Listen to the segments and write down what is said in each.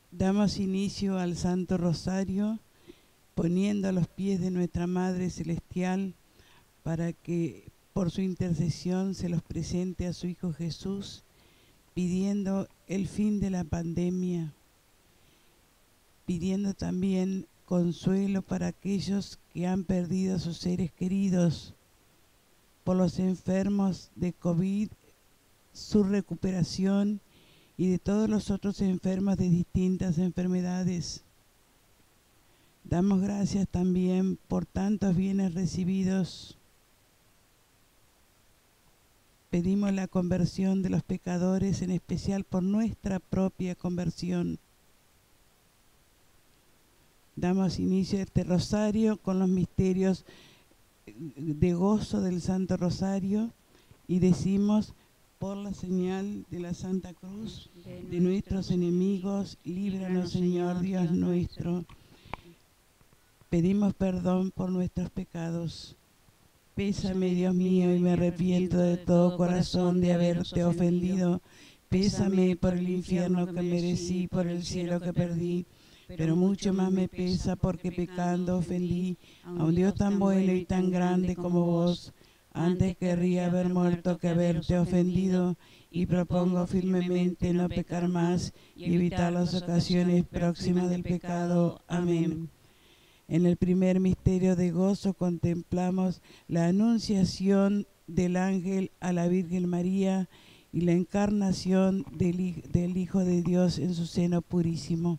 Damos inicio al Santo Rosario poniendo a los pies de nuestra Madre Celestial para que por su intercesión se los presente a su Hijo Jesús, pidiendo el fin de la pandemia, pidiendo también consuelo para aquellos que han perdido a sus seres queridos, por los enfermos de COVID, su recuperación y de todos los otros enfermos de distintas enfermedades. Damos gracias también por tantos bienes recibidos. Pedimos la conversión de los pecadores, en especial por nuestra propia conversión. Damos inicio a este rosario con los misterios de gozo del Santo Rosario y decimos: por la señal de la Santa Cruz de nuestros enemigos, líbranos, Señor Dios nuestro. Pedimos perdón por nuestros pecados. Pésame, Dios mío, y me arrepiento de todo corazón de haberte ofendido. Pésame por el infierno que merecí, por el cielo que perdí. Pero mucho más me pesa porque pecando ofendí a un Dios tan bueno y tan grande como vos. Antes querría haber muerto que haberte ofendido, y propongo firmemente no pecar más y evitar las ocasiones próximas del pecado. Amén. En el primer misterio de gozo contemplamos la anunciación del ángel a la Virgen María y la encarnación del Hijo de Dios en su seno purísimo.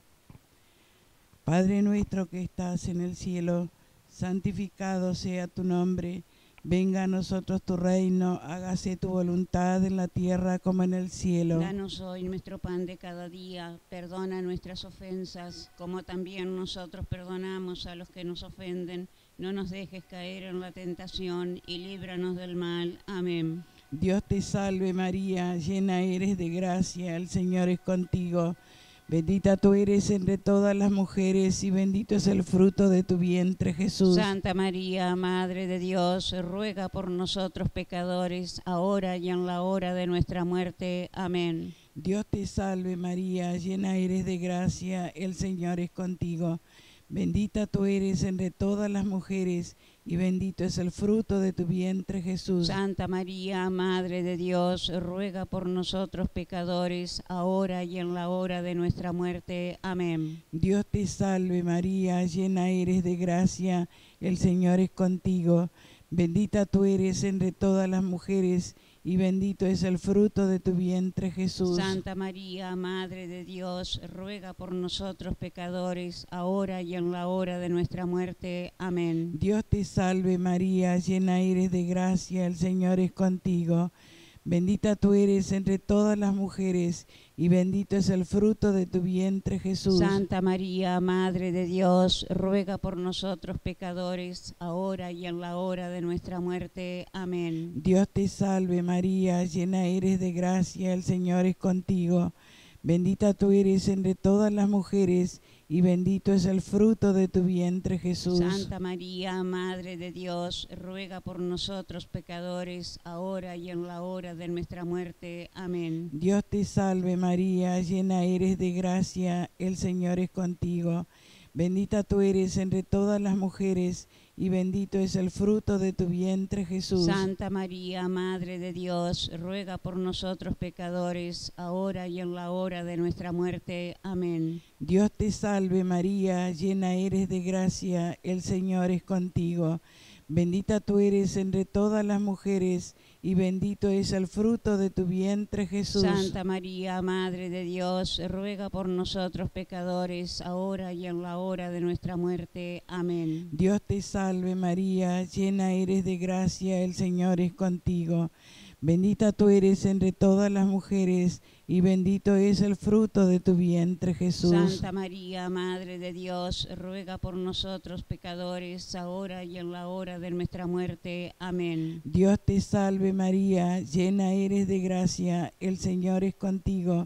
Padre nuestro que estás en el cielo, santificado sea tu nombre. Venga a nosotros tu reino, hágase tu voluntad en la tierra como en el cielo. Danos hoy nuestro pan de cada día, perdona nuestras ofensas, como también nosotros perdonamos a los que nos ofenden. No nos dejes caer en la tentación y líbranos del mal. Amén. Dios te salve María, llena eres de gracia, el Señor es contigo. Bendita tú eres entre todas las mujeres y bendito es el fruto de tu vientre, Jesús. Santa María, Madre de Dios, ruega por nosotros pecadores, ahora y en la hora de nuestra muerte. Amén. Dios te salve María, llena eres de gracia, el Señor es contigo. Bendita tú eres entre todas las mujeres y bendito es el fruto de tu vientre, Jesús. Santa María, Madre de Dios, ruega por nosotros pecadores, ahora y en la hora de nuestra muerte. Amén. Dios te salve María, llena eres de gracia, el Señor es contigo. Bendita tú eres entre todas las mujeres y bendito es el fruto de tu vientre, Jesús. Santa María, Madre de Dios, ruega por nosotros pecadores, ahora y en la hora de nuestra muerte. Amén. Dios te salve María, llena eres de gracia, el Señor es contigo. Bendita tú eres entre todas las mujeres y bendito es el fruto de tu vientre, Jesús. Santa María, Madre de Dios, ruega por nosotros pecadores, ahora y en la hora de nuestra muerte. Amén. Dios te salve María, llena eres de gracia, el Señor es contigo. Bendita tú eres entre todas las mujeres y bendito es el fruto de tu vientre, Jesús. Santa María, Madre de Dios, ruega por nosotros pecadores, ahora y en la hora de nuestra muerte. Amén. Dios te salve María, llena eres de gracia, el Señor es contigo. Bendita tú eres entre todas las mujeres y bendito es el fruto de tu vientre, Jesús. Santa María, Madre de Dios, ruega por nosotros pecadores, ahora y en la hora de nuestra muerte. Amén. Dios te salve María, llena eres de gracia, el Señor es contigo. Bendita tú eres entre todas las mujeres y bendito es el fruto de tu vientre, Jesús. Santa María, Madre de Dios, ruega por nosotros pecadores, ahora y en la hora de nuestra muerte. Amén. Dios te salve María, llena eres de gracia, el Señor es contigo. Bendita tú eres entre todas las mujeres y bendito es el fruto de tu vientre, Jesús. Santa María, Madre de Dios, ruega por nosotros pecadores, ahora y en la hora de nuestra muerte. Amén. Dios te salve María, llena eres de gracia, el Señor es contigo.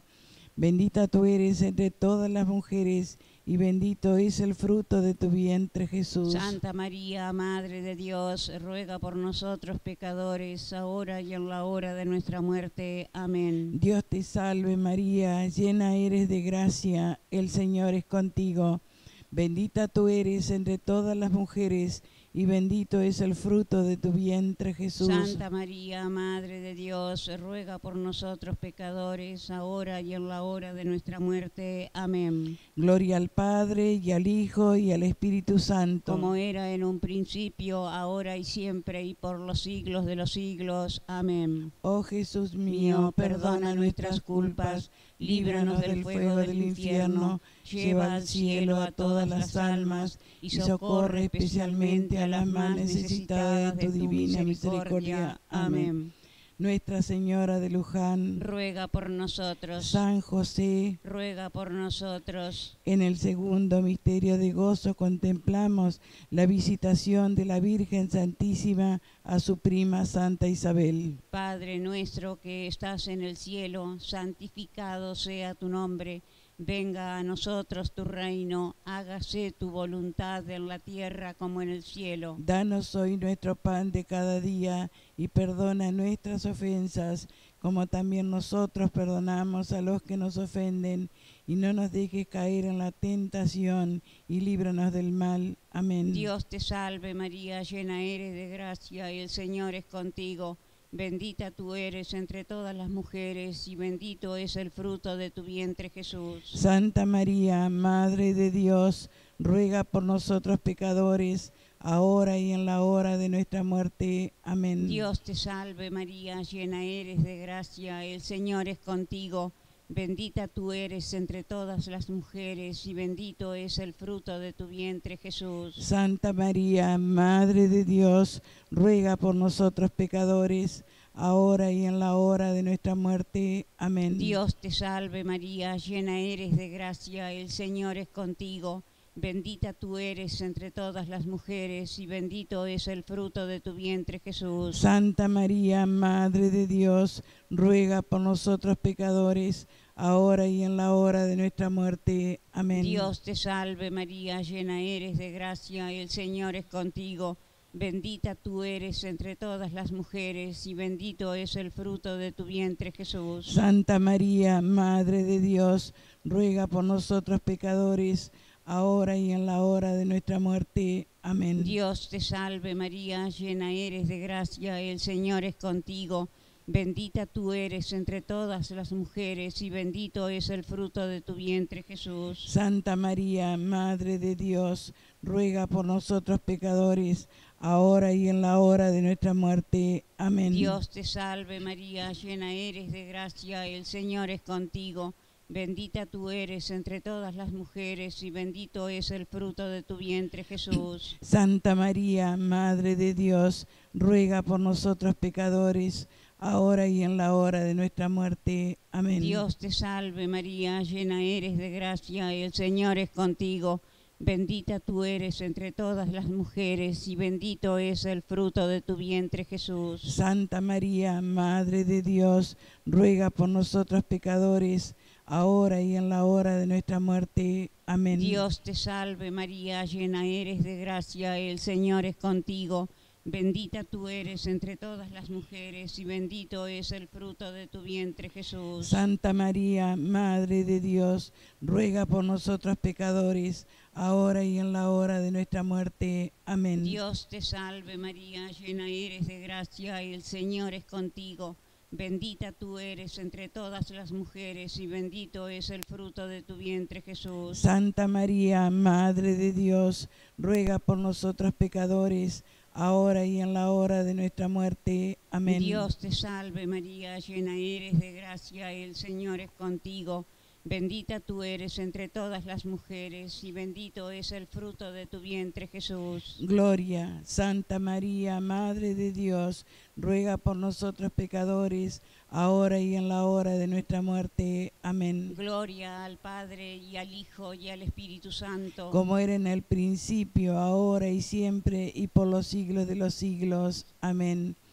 Bendita tú eres entre todas las mujeres, y bendito es el fruto de tu vientre, Jesús. Santa María, Madre de Dios, ruega por nosotros pecadores, ahora y en la hora de nuestra muerte. Amén. Dios te salve María, llena eres de gracia, el Señor es contigo. Bendita tú eres entre todas las mujeres, y bendito es el fruto de tu vientre, Jesús. Santa María, Madre de Dios, ruega por nosotros pecadores, ahora y en la hora de nuestra muerte. Amén. Gloria al Padre, y al Hijo, y al Espíritu Santo. Como era en un principio, ahora y siempre, y por los siglos de los siglos. Amén. Oh Jesús mío, perdona nuestras culpas, líbranos del fuego del infierno, lleva al cielo a todas las almas, y socorre especialmente a las más necesitadas de tu divina misericordia. Amén. Nuestra Señora de Luján, ruega por nosotros. San José, ruega por nosotros. En el segundo misterio de gozo contemplamos la visitación de la Virgen Santísima a su prima Santa Isabel. Padre nuestro que estás en el cielo, santificado sea tu nombre. Venga a nosotros tu reino, hágase tu voluntad en la tierra como en el cielo. Danos hoy nuestro pan de cada día, y perdona nuestras ofensas, como también nosotros perdonamos a los que nos ofenden. Y no nos dejes caer en la tentación, y líbranos del mal. Amén. Dios te salve María, llena eres de gracia, y el Señor es contigo. Bendita tú eres entre todas las mujeres, y bendito es el fruto de tu vientre, Jesús. Santa María, Madre de Dios, ruega por nosotros pecadores, ahora y en la hora de nuestra muerte. Amén. Dios te salve María, llena eres de gracia, el Señor es contigo. Bendita tú eres entre todas las mujeres, y bendito es el fruto de tu vientre, Jesús. Santa María, Madre de Dios, ruega por nosotros pecadores, ahora y en la hora de nuestra muerte. Amén. Dios te salve María, llena eres de gracia, el Señor es contigo. Bendita tú eres entre todas las mujeres, y bendito es el fruto de tu vientre, Jesús. Santa María, Madre de Dios, ruega por nosotros pecadores, ahora y en la hora de nuestra muerte. Amén. Dios te salve María, llena eres de gracia, el Señor es contigo. Bendita tú eres entre todas las mujeres, y bendito es el fruto de tu vientre, Jesús. Santa María, Madre de Dios, ruega por nosotros pecadores, ahora y en la hora de nuestra muerte. Amén. Dios te salve María, llena eres de gracia, el Señor es contigo. Bendita tú eres entre todas las mujeres, y bendito es el fruto de tu vientre, Jesús. Santa María, Madre de Dios, ruega por nosotros pecadores, ahora y en la hora de nuestra muerte. Amén. Dios te salve María, llena eres de gracia, el Señor es contigo. Bendita tú eres entre todas las mujeres, y bendito es el fruto de tu vientre, Jesús. Santa María, Madre de Dios, ruega por nosotros pecadores, ahora y en la hora de nuestra muerte. Amén. Dios te salve María, llena eres de gracia, el Señor es contigo. Bendita tú eres entre todas las mujeres, y bendito es el fruto de tu vientre, Jesús. Santa María, Madre de Dios, ruega por nosotros pecadores, ahora y en la hora de nuestra muerte. Amén. Dios te salve María, llena eres de gracia, el Señor es contigo. Bendita tú eres entre todas las mujeres, y bendito es el fruto de tu vientre, Jesús. Santa María, Madre de Dios, ruega por nosotros pecadores, ahora y en la hora de nuestra muerte. Amén. Dios te salve María, llena eres de gracia, y el Señor es contigo. Bendita tú eres entre todas las mujeres, y bendito es el fruto de tu vientre, Jesús. Santa María, Madre de Dios, ruega por nosotros pecadores, ahora y en la hora de nuestra muerte. Amén. Dios te salve María, llena eres de gracia, el Señor es contigo. Bendita tú eres entre todas las mujeres, y bendito es el fruto de tu vientre, Jesús. Gloria, Santa María, Madre de Dios, ruega por nosotros pecadores, ahora y en la hora de nuestra muerte. Amén. Gloria al Padre, y al Hijo, y al Espíritu Santo. Como era en el principio, ahora y siempre, y por los siglos de los siglos. Amén.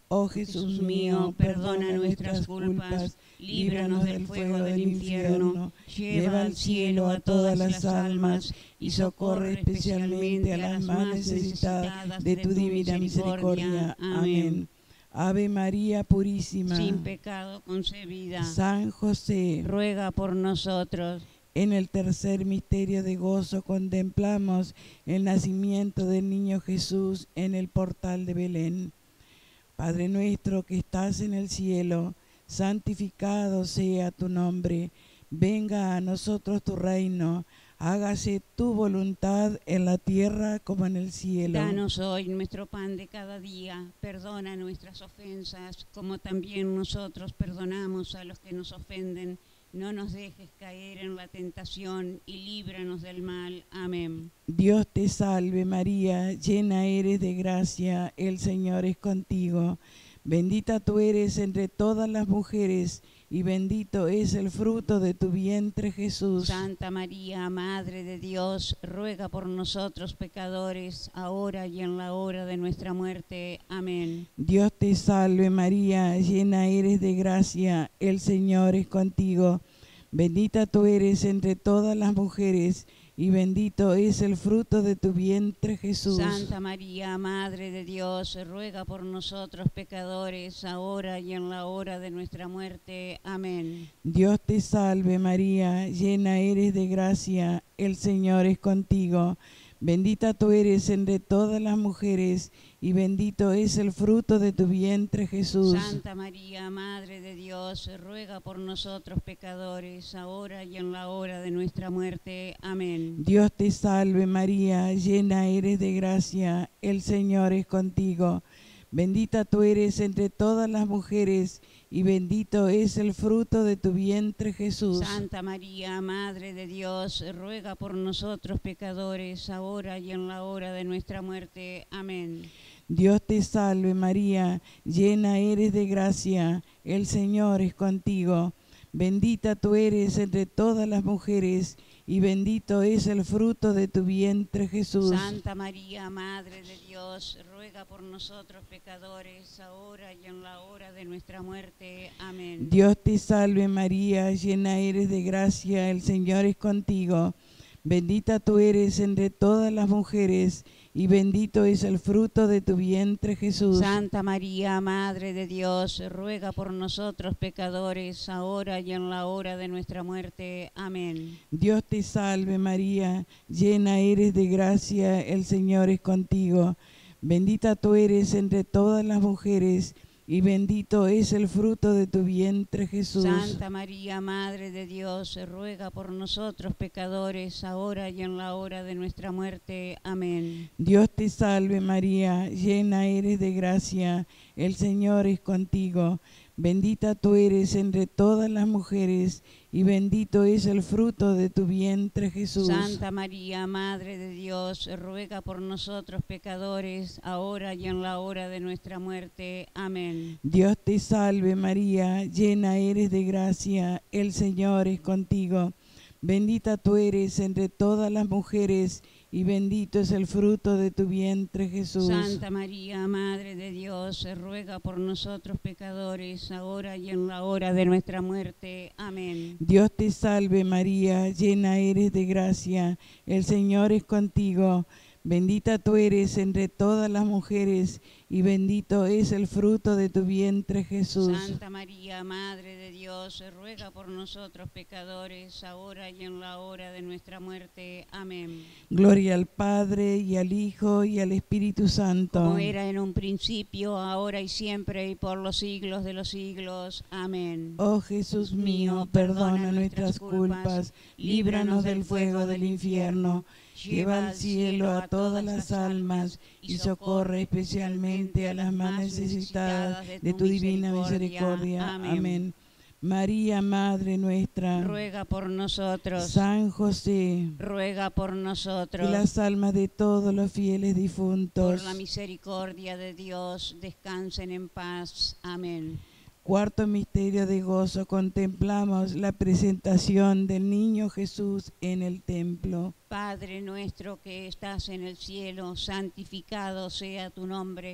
Oh Jesús mío, perdona nuestras culpas, líbranos del fuego del infierno, lleva al cielo a todas las almas y socorre especialmente a las más necesitadas de tu divina misericordia. Amén. Ave María Purísima, sin pecado concebida, San José, ruega por nosotros. En el tercer misterio de gozo contemplamos el nacimiento del niño Jesús en el portal de Belén. Padre nuestro que estás en el cielo, santificado sea tu nombre. Venga a nosotros tu reino. Hágase tu voluntad en la tierra como en el cielo. Danos hoy nuestro pan de cada día. Perdona nuestras ofensas, como también nosotros perdonamos a los que nos ofenden. No nos dejes caer en la tentación y líbranos del mal. Amén. Dios te salve María, llena eres de gracia, el Señor es contigo. Bendita tú eres entre todas las mujeres y bendito es el fruto de tu vientre Jesús. Santa María, Madre de Dios, ruega por nosotros pecadores, ahora y en la hora de nuestra muerte. Amén. Dios te salve María, llena eres de gracia, el Señor es contigo. Bendita tú eres entre todas las mujeres y bendito es el fruto de tu vientre Jesús. Santa María, Madre de Dios, ruega por nosotros pecadores, ahora y en la hora de nuestra muerte. Amén. Dios te salve María, llena eres de gracia, el Señor es contigo. Bendita tú eres entre todas las mujeres y bendito es el fruto de tu vientre Jesús. Santa María, Madre de Dios, ruega por nosotros pecadores, ahora y en la hora de nuestra muerte. Amén. Dios te salve María, llena eres de gracia, el Señor es contigo. Bendita tú eres entre todas las mujeres y bendito es el fruto de tu vientre Jesús. Santa María, Madre de Dios, ruega por nosotros pecadores, ahora y en la hora de nuestra muerte. Amén. Dios te salve María, llena eres de gracia, el Señor es contigo. Bendita tú eres entre todas las mujeres y bendito es el fruto de tu vientre Jesús. Santa María, Madre de Dios, ruega por nosotros pecadores, ahora y en la hora de nuestra muerte. Amén. Dios te salve María, llena eres de gracia, el Señor es contigo. Bendita tú eres entre todas las mujeres y bendito es el fruto de tu vientre Jesús. Santa María, Madre de Dios, ruega por nosotros pecadores, ahora y en la hora de nuestra muerte. Amén. Dios te salve María, llena eres de gracia, el Señor es contigo. Bendita tú eres entre todas las mujeres y bendito es el fruto de tu vientre Jesús. Santa María, Madre de Dios, ruega por nosotros pecadores, ahora y en la hora de nuestra muerte. Amén. Dios te salve María, llena eres de gracia, el Señor es contigo. Bendita tú eres entre todas las mujeres y bendito es el fruto de tu vientre Jesús. Santa María, Madre de Dios, ruega por nosotros pecadores, ahora y en la hora de nuestra muerte. Amén. Dios te salve María, llena eres de gracia, el Señor es contigo. Bendita tú eres entre todas las mujeres y bendito es el fruto de tu vientre Jesús. Santa María, Madre de Dios, ruega por nosotros pecadores, ahora y en la hora de nuestra muerte. Amén. Dios te salve María, llena eres de gracia, el Señor es contigo. Bendita tú eres entre todas las mujeres y bendito es el fruto de tu vientre Jesús. Santa María, Madre de Dios, ruega por nosotros pecadores, ahora y en la hora de nuestra muerte. Amén. Gloria al Padre y al Hijo y al Espíritu Santo. Como era en un principio, ahora y siempre y por los siglos de los siglos. Amén. Oh Jesús mío, perdona nuestras culpas, líbranos del fuego del infierno. Lleva al cielo a todas las almas y socorre especialmente a las más necesitadas de tu divina misericordia. Amén. María, Madre nuestra, ruega por nosotros. San José, ruega por nosotros. Y las almas de todos los fieles difuntos, por la misericordia de Dios, descansen en paz. Amén. Cuarto misterio de gozo, contemplamos la presentación del niño Jesús en el templo. Padre nuestro que estás en el cielo, santificado sea tu nombre.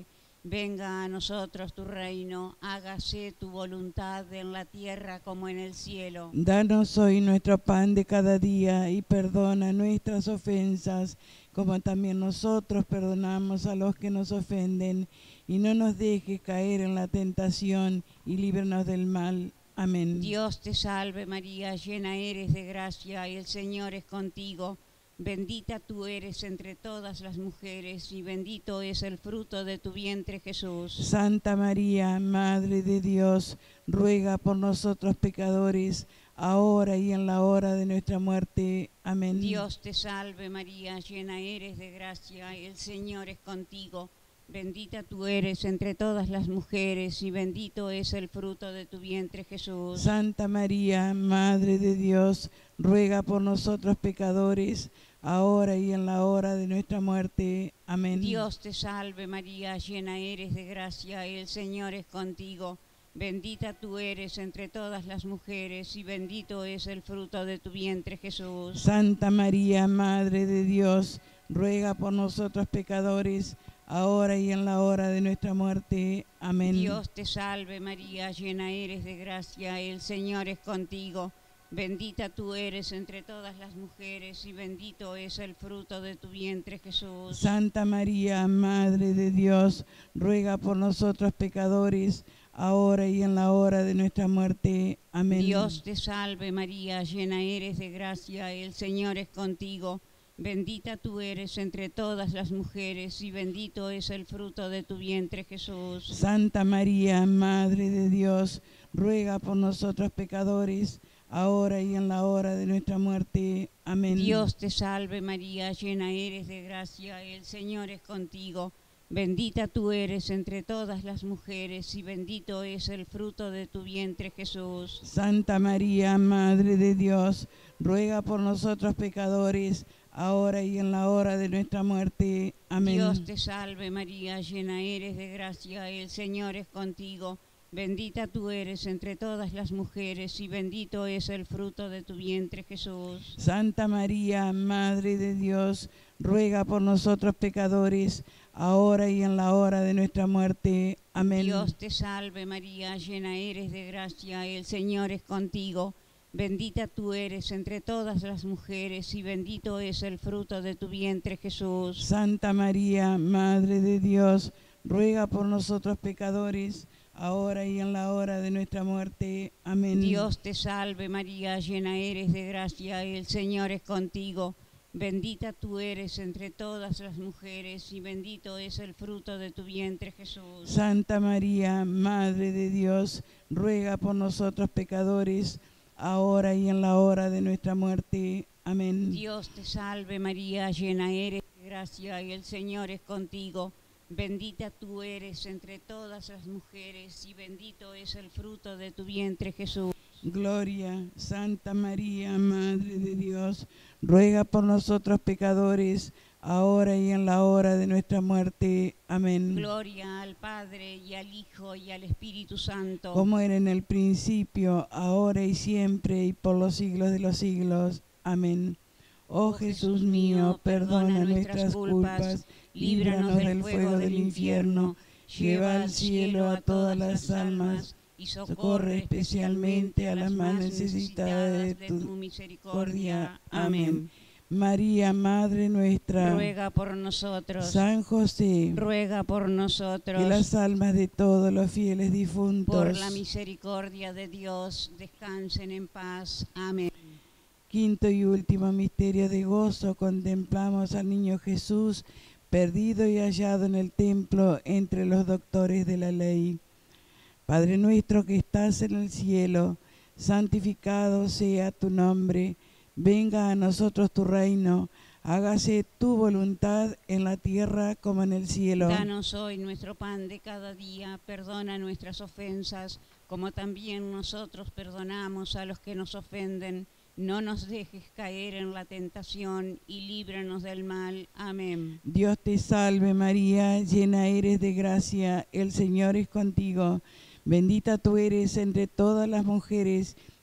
Venga a nosotros tu reino, hágase tu voluntad en la tierra como en el cielo. Danos hoy nuestro pan de cada día y perdona nuestras ofensas, como también nosotros perdonamos a los que nos ofenden. Y no nos dejes caer en la tentación y líbranos del mal. Amén. Dios te salve María, llena eres de gracia y el Señor es contigo. Bendita tú eres entre todas las mujeres y bendito es el fruto de tu vientre Jesús. Santa María, Madre de Dios, ruega por nosotros pecadores, ahora y en la hora de nuestra muerte. Amén. Dios te salve María, llena eres de gracia y el Señor es contigo. Bendita tú eres entre todas las mujeres y bendito es el fruto de tu vientre Jesús. Santa María, Madre de Dios, ruega por nosotros pecadores, ahora y en la hora de nuestra muerte. Amén. Dios te salve María, llena eres de gracia y el Señor es contigo. Bendita tú eres entre todas las mujeres y bendito es el fruto de tu vientre Jesús. Santa María, Madre de Dios, ruega por nosotros pecadores, ahora y en la hora de nuestra muerte. Amén. Dios te salve María, llena eres de gracia, el Señor es contigo. Bendita tú eres entre todas las mujeres y bendito es el fruto de tu vientre Jesús. Santa María, Madre de Dios, ruega por nosotros pecadores, ahora y en la hora de nuestra muerte. Amén. Dios te salve María, llena eres de gracia, el Señor es contigo. Bendita tú eres entre todas las mujeres y bendito es el fruto de tu vientre Jesús. Santa María, Madre de Dios, ruega por nosotros pecadores, ahora y en la hora de nuestra muerte. Amén. Dios te salve María, llena eres de gracia, el Señor es contigo. Bendita tú eres entre todas las mujeres y bendito es el fruto de tu vientre Jesús. Santa María, Madre de Dios, ruega por nosotros pecadores, ahora y en la hora de nuestra muerte. Amén. Dios te salve María, llena eres de gracia, el Señor es contigo. Bendita tú eres entre todas las mujeres y bendito es el fruto de tu vientre Jesús. Santa María, Madre de Dios, ruega por nosotros pecadores, ahora y en la hora de nuestra muerte. Amén. Dios te salve María, llena eres de gracia, el Señor es contigo. Bendita tú eres entre todas las mujeres y bendito es el fruto de tu vientre Jesús. Santa María, Madre de Dios, ruega por nosotros pecadores, ahora y en la hora de nuestra muerte. Amén. Dios te salve María, llena eres de gracia, el Señor es contigo. Bendita tú eres entre todas las mujeres y bendito es el fruto de tu vientre Jesús. Santa María, Madre de Dios, ruega por nosotros pecadores, ahora y en la hora de nuestra muerte. Amén. Dios te salve María, llena eres de gracia y el Señor es contigo. Bendita tú eres entre todas las mujeres y bendito es el fruto de tu vientre Jesús. Gloria, Santa María, Madre de Dios, ruega por nosotros pecadores, ahora y en la hora de nuestra muerte. Amén. Gloria al Padre y al Hijo y al Espíritu Santo. Como era en el principio, ahora y siempre, y por los siglos de los siglos. Amén. Oh Jesús mío, perdona nuestras culpas, líbranos del fuego del infierno, lleva al cielo a todas las almas, y socorre especialmente a las más necesitadas de tu misericordia. Amén. María, Madre nuestra, ruega por nosotros. San José, ruega por nosotros. que las almas de todos los fieles difuntos, por la misericordia de Dios, descansen en paz. Amén. Quinto y último misterio de gozo, contemplamos al niño Jesús, perdido y hallado en el templo entre los doctores de la ley. Padre nuestro que estás en el cielo, santificado sea tu nombre. Venga a nosotros tu reino, hágase tu voluntad en la tierra como en el cielo. Danos hoy nuestro pan de cada día, perdona nuestras ofensas, como también nosotros perdonamos a los que nos ofenden. No nos dejes caer en la tentación y líbranos del mal. Amén. Dios te salve María, llena eres de gracia, el Señor es contigo. Bendita tú eres entre todas las mujeres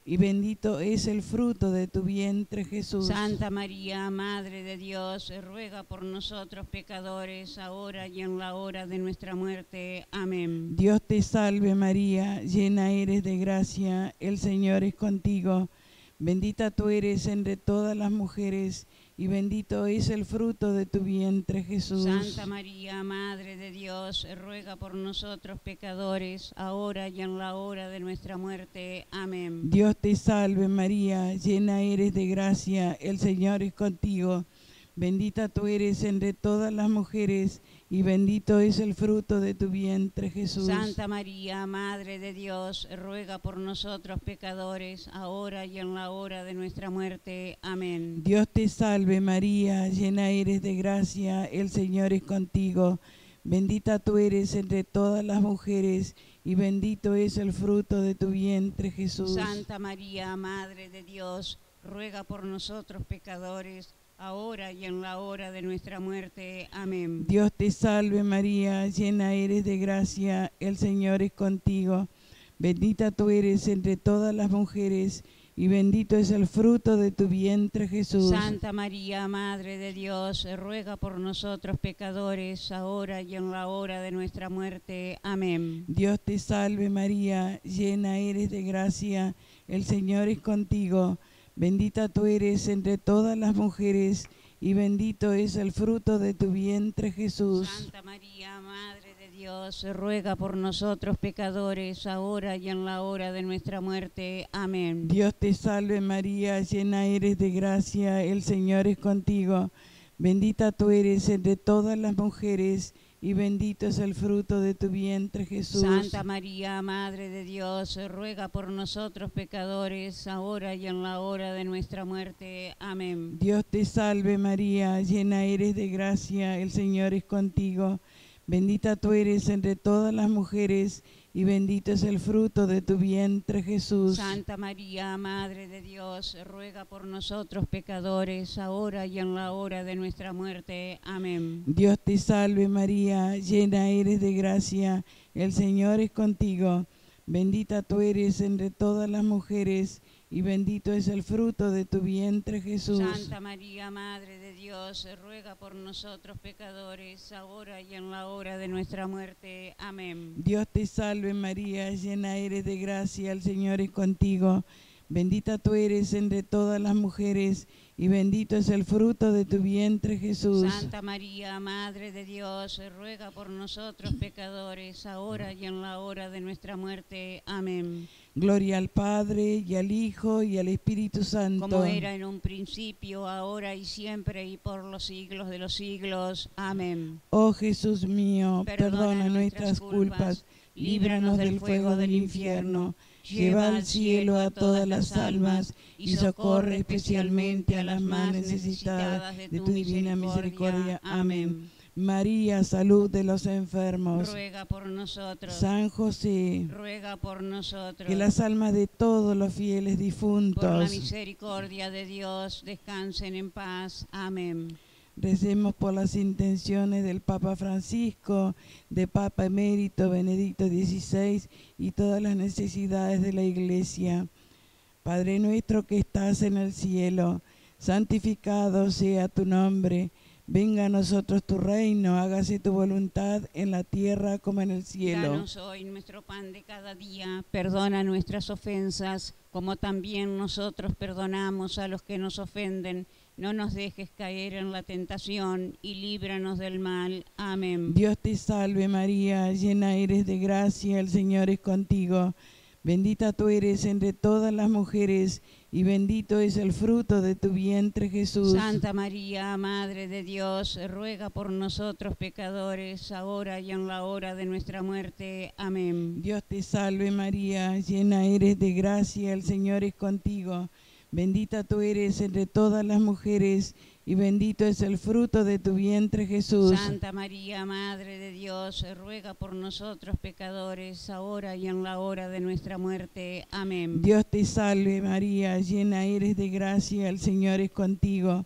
y bendito es el fruto de tu vientre, Jesús. Santa María, Madre de Dios, ruega por nosotros pecadores, ahora y en la hora de nuestra muerte. Amén. Dios te salve María, llena eres de gracia, el Señor es contigo. Bendita tú eres entre todas las mujeres, y bendito es el fruto de tu vientre, Jesús. Santa María, Madre de Dios, ruega por nosotros pecadores, ahora y en la hora de nuestra muerte. Amén. Dios te salve María, llena eres de gracia, el Señor es contigo. Bendita tú eres entre todas las mujeres, y bendito es el fruto de tu vientre, Jesús. Santa María, Madre de Dios, ruega por nosotros pecadores, ahora y en la hora de nuestra muerte. Amén. Dios te salve María, llena eres de gracia, el Señor es contigo. Bendita tú eres entre todas las mujeres, y bendito es el fruto de tu vientre, Jesús. Santa María, Madre de Dios, ruega por nosotros pecadores, ahora y en la hora de nuestra muerte. Amén. Dios te salve María, llena eres de gracia, el Señor es contigo. Bendita tú eres entre todas las mujeres, y bendito es el fruto de tu vientre, Jesús. Santa María, Madre de Dios, ruega por nosotros pecadores, ahora y en la hora de nuestra muerte. Amén. Dios te salve María, llena eres de gracia, el Señor es contigo. Bendita tú eres entre todas las mujeres, y bendito es el fruto de tu vientre, Jesús. Santa María, Madre de Dios, ruega por nosotros pecadores, ahora y en la hora de nuestra muerte. Amén. Dios te salve María, llena eres de gracia, el Señor es contigo. Bendita tú eres entre todas las mujeres, y bendito es el fruto de tu vientre, Jesús. Santa María, Madre de Dios, ruega por nosotros pecadores, ahora y en la hora de nuestra muerte. Amén. Dios te salve María, llena eres de gracia, el Señor es contigo. Bendita tú eres entre todas las mujeres, y bendito es el fruto de tu vientre, Jesús. Santa María, Madre de Dios, ruega por nosotros pecadores, ahora y en la hora de nuestra muerte. Amén. Dios te salve María, llena eres de gracia, el Señor es contigo. Bendita tú eres entre todas las mujeres, y bendito es el fruto de tu vientre, Jesús. Santa María, Madre de Dios, ruega por nosotros pecadores, ahora y en la hora de nuestra muerte. Amén. Dios te salve María, llena eres de gracia, el Señor es contigo. Bendita tú eres entre todas las mujeres, y bendito es el fruto de tu vientre, Jesús. Santa María, Madre de Dios, ruega por nosotros pecadores, ahora y en la hora de nuestra muerte. Amén. Gloria al Padre, y al Hijo, y al Espíritu Santo. Como era en un principio, ahora y siempre, y por los siglos de los siglos. Amén. Oh Jesús mío, perdona nuestras culpas, líbranos del fuego del infierno, lleva al cielo a todas las almas, y socorre especialmente a las más necesitadas de tu divina misericordia. Amén. María, salud de los enfermos, ruega por nosotros. San José, ruega por nosotros. Que las almas de todos los fieles difuntos, por la misericordia de Dios, descansen en paz. Amén. Recemos por las intenciones del Papa Francisco, de Papa Emérito Benedicto XVI, y todas las necesidades de la Iglesia. Padre nuestro que estás en el cielo, santificado sea tu nombre. Venga a nosotros tu reino, hágase tu voluntad en la tierra como en el cielo. Danos hoy nuestro pan de cada día, perdona nuestras ofensas, como también nosotros perdonamos a los que nos ofenden. No nos dejes caer en la tentación, y líbranos del mal. Amén. Dios te salve María, llena eres de gracia, el Señor es contigo. Bendita tú eres entre todas las mujeres, y bendito es el fruto de tu vientre, Jesús. Santa María, Madre de Dios, ruega por nosotros pecadores, ahora y en la hora de nuestra muerte. Amén. Dios te salve María, llena eres de gracia, el Señor es contigo. Bendita tú eres entre todas las mujeres, y bendito es el fruto de tu vientre, Jesús. Santa María, Madre de Dios, ruega por nosotros pecadores, ahora y en la hora de nuestra muerte. Amén. Dios te salve María, llena eres de gracia, el Señor es contigo.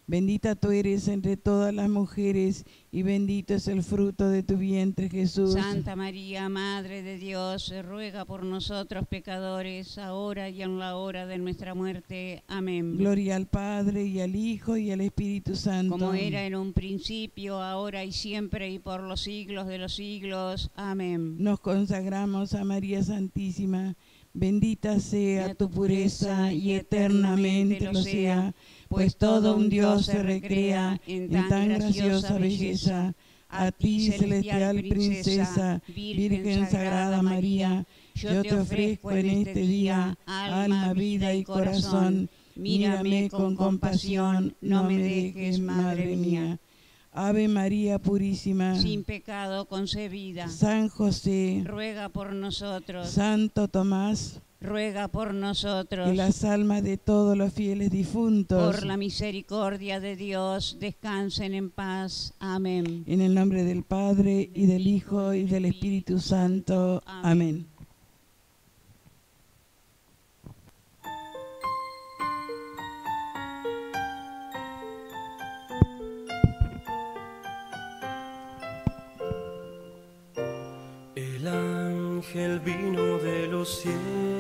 Bendita tú eres entre todas las mujeres, y bendito es el fruto de tu vientre, Jesús. Santa María, Madre de Dios, ruega por nosotros pecadores, ahora y en la hora de nuestra muerte. Amén. Gloria al Padre, y al Hijo, y al Espíritu Santo. Como era en un principio, ahora y siempre, y por los siglos de los siglos. Amén. Nos consagramos a María Santísima. Bendita sea tu pureza, y eternamente lo sea, pues todo un Dios se recrea en tan graciosa belleza. A ti, celestial princesa, Virgen Sagrada María, yo te ofrezco en este día alma, vida y corazón. Mírame con compasión, no me dejes, Madre mía. Ave María Purísima, sin pecado concebida, San José, ruega por nosotros. Santo Tomás, ruega por nosotros. Que las almas de todos los fieles difuntos, por la misericordia de Dios, descansen en paz. Amén. En el nombre del Padre, y del Hijo, y del Espíritu Santo. Amén. El ángel vino de los cielos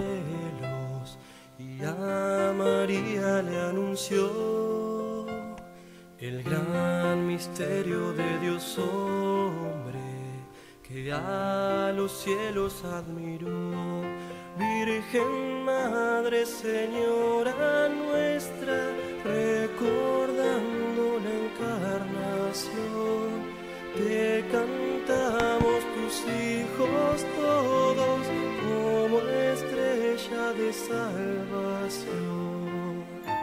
y a María le anunció el gran misterio de Dios hombre, que a los cielos admiró. Virgen Madre, Señora nuestra, recordando la encarnación, te cantamos tus hijos todos como estrella de salvación.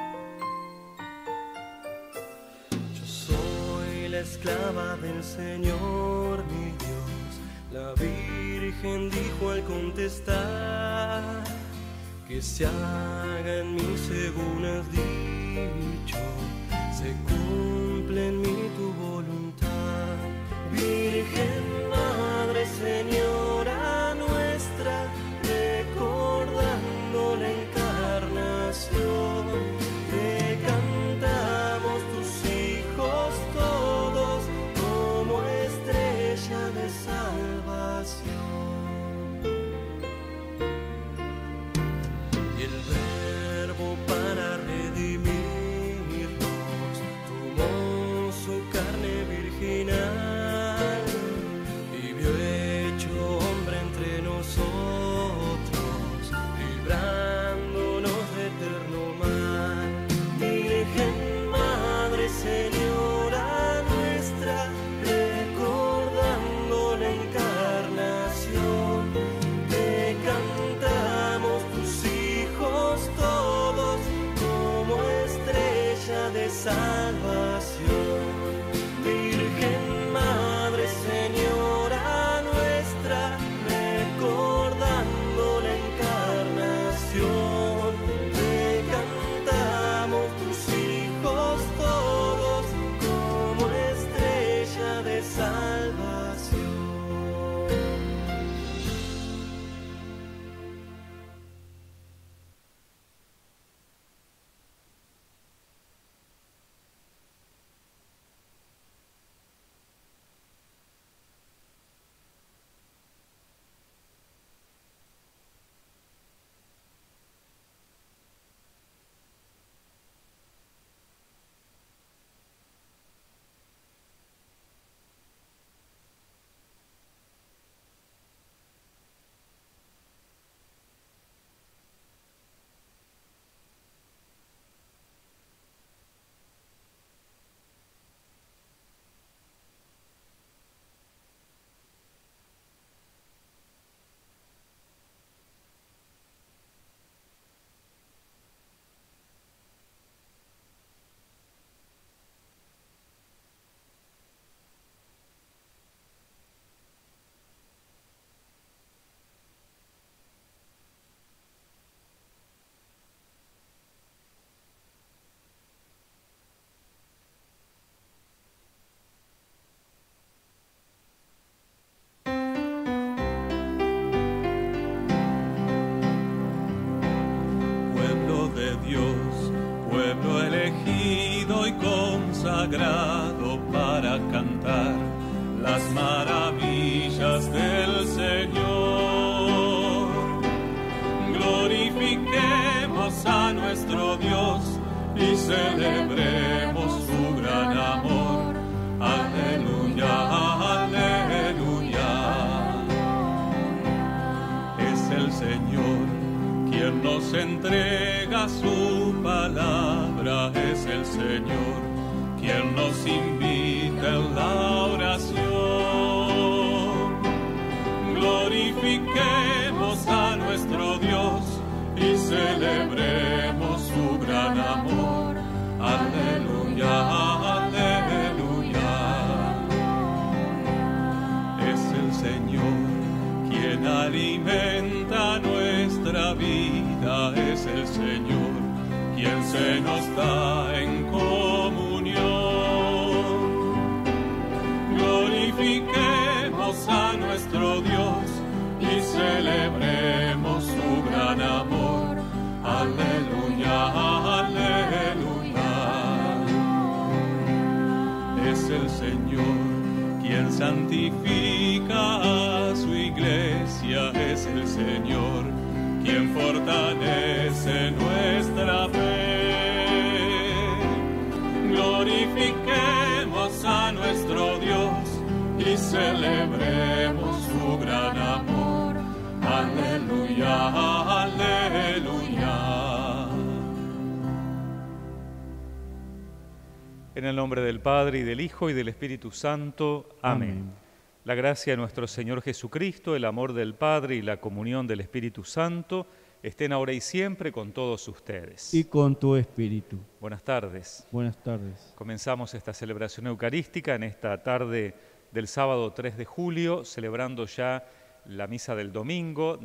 Yo soy la esclava del Señor mi Dios, la Virgen dijo al contestar, que se haga en mí según has dicho, se cumple en mí tu voluntad. Virgen Madre, Señora nuestra, recordando la encarnación, te cantamos tus hijos todos como estrella de salvación. Y el Verbo para redimirnos tomó su carne virginal y vio hecho hombre entre nosotros, librándonos de eterno mal. Virgen Madre, Señora nuestra, recordando la encarnación, te cantamos tus hijos todos como estrella de salvación. Virgen Madre, Señora nuestra, recordando la encarnación, te cantamos tus hijos todos como estrella de salvación. sagrado para cantar las maravillas del Señor. Glorifiquemos a nuestro Dios y celebremos su gran amor. Aleluya, aleluya. Es el Señor quien nos entrega su palabra, es el Señor quien nos invita en la oración. Glorifiquemos a nuestro Dios y celebremos su gran amor. Aleluya, aleluya. Es el Señor quien alimenta nuestra vida, es el Señor quien se nos da en comunión. Glorifiquemos a nuestro Dios y celebremos su gran amor. Aleluya, aleluya. Es el Señor quien santifica a su iglesia, es el Señor quien fortalece nuestra fe. Glorifiquemos a nuestro Dios y celebremos su gran amor. Aleluya, aleluya. En el nombre del Padre, y del Hijo, y del Espíritu Santo. Amén. La gracia de nuestro Señor Jesucristo, el amor del Padre y la comunión del Espíritu Santo estén ahora y siempre con todos ustedes. Y con tu espíritu. Buenas tardes. Buenas tardes. Comenzamos esta celebración eucarística en esta tarde del sábado 3 de julio, celebrando ya la misa del domingo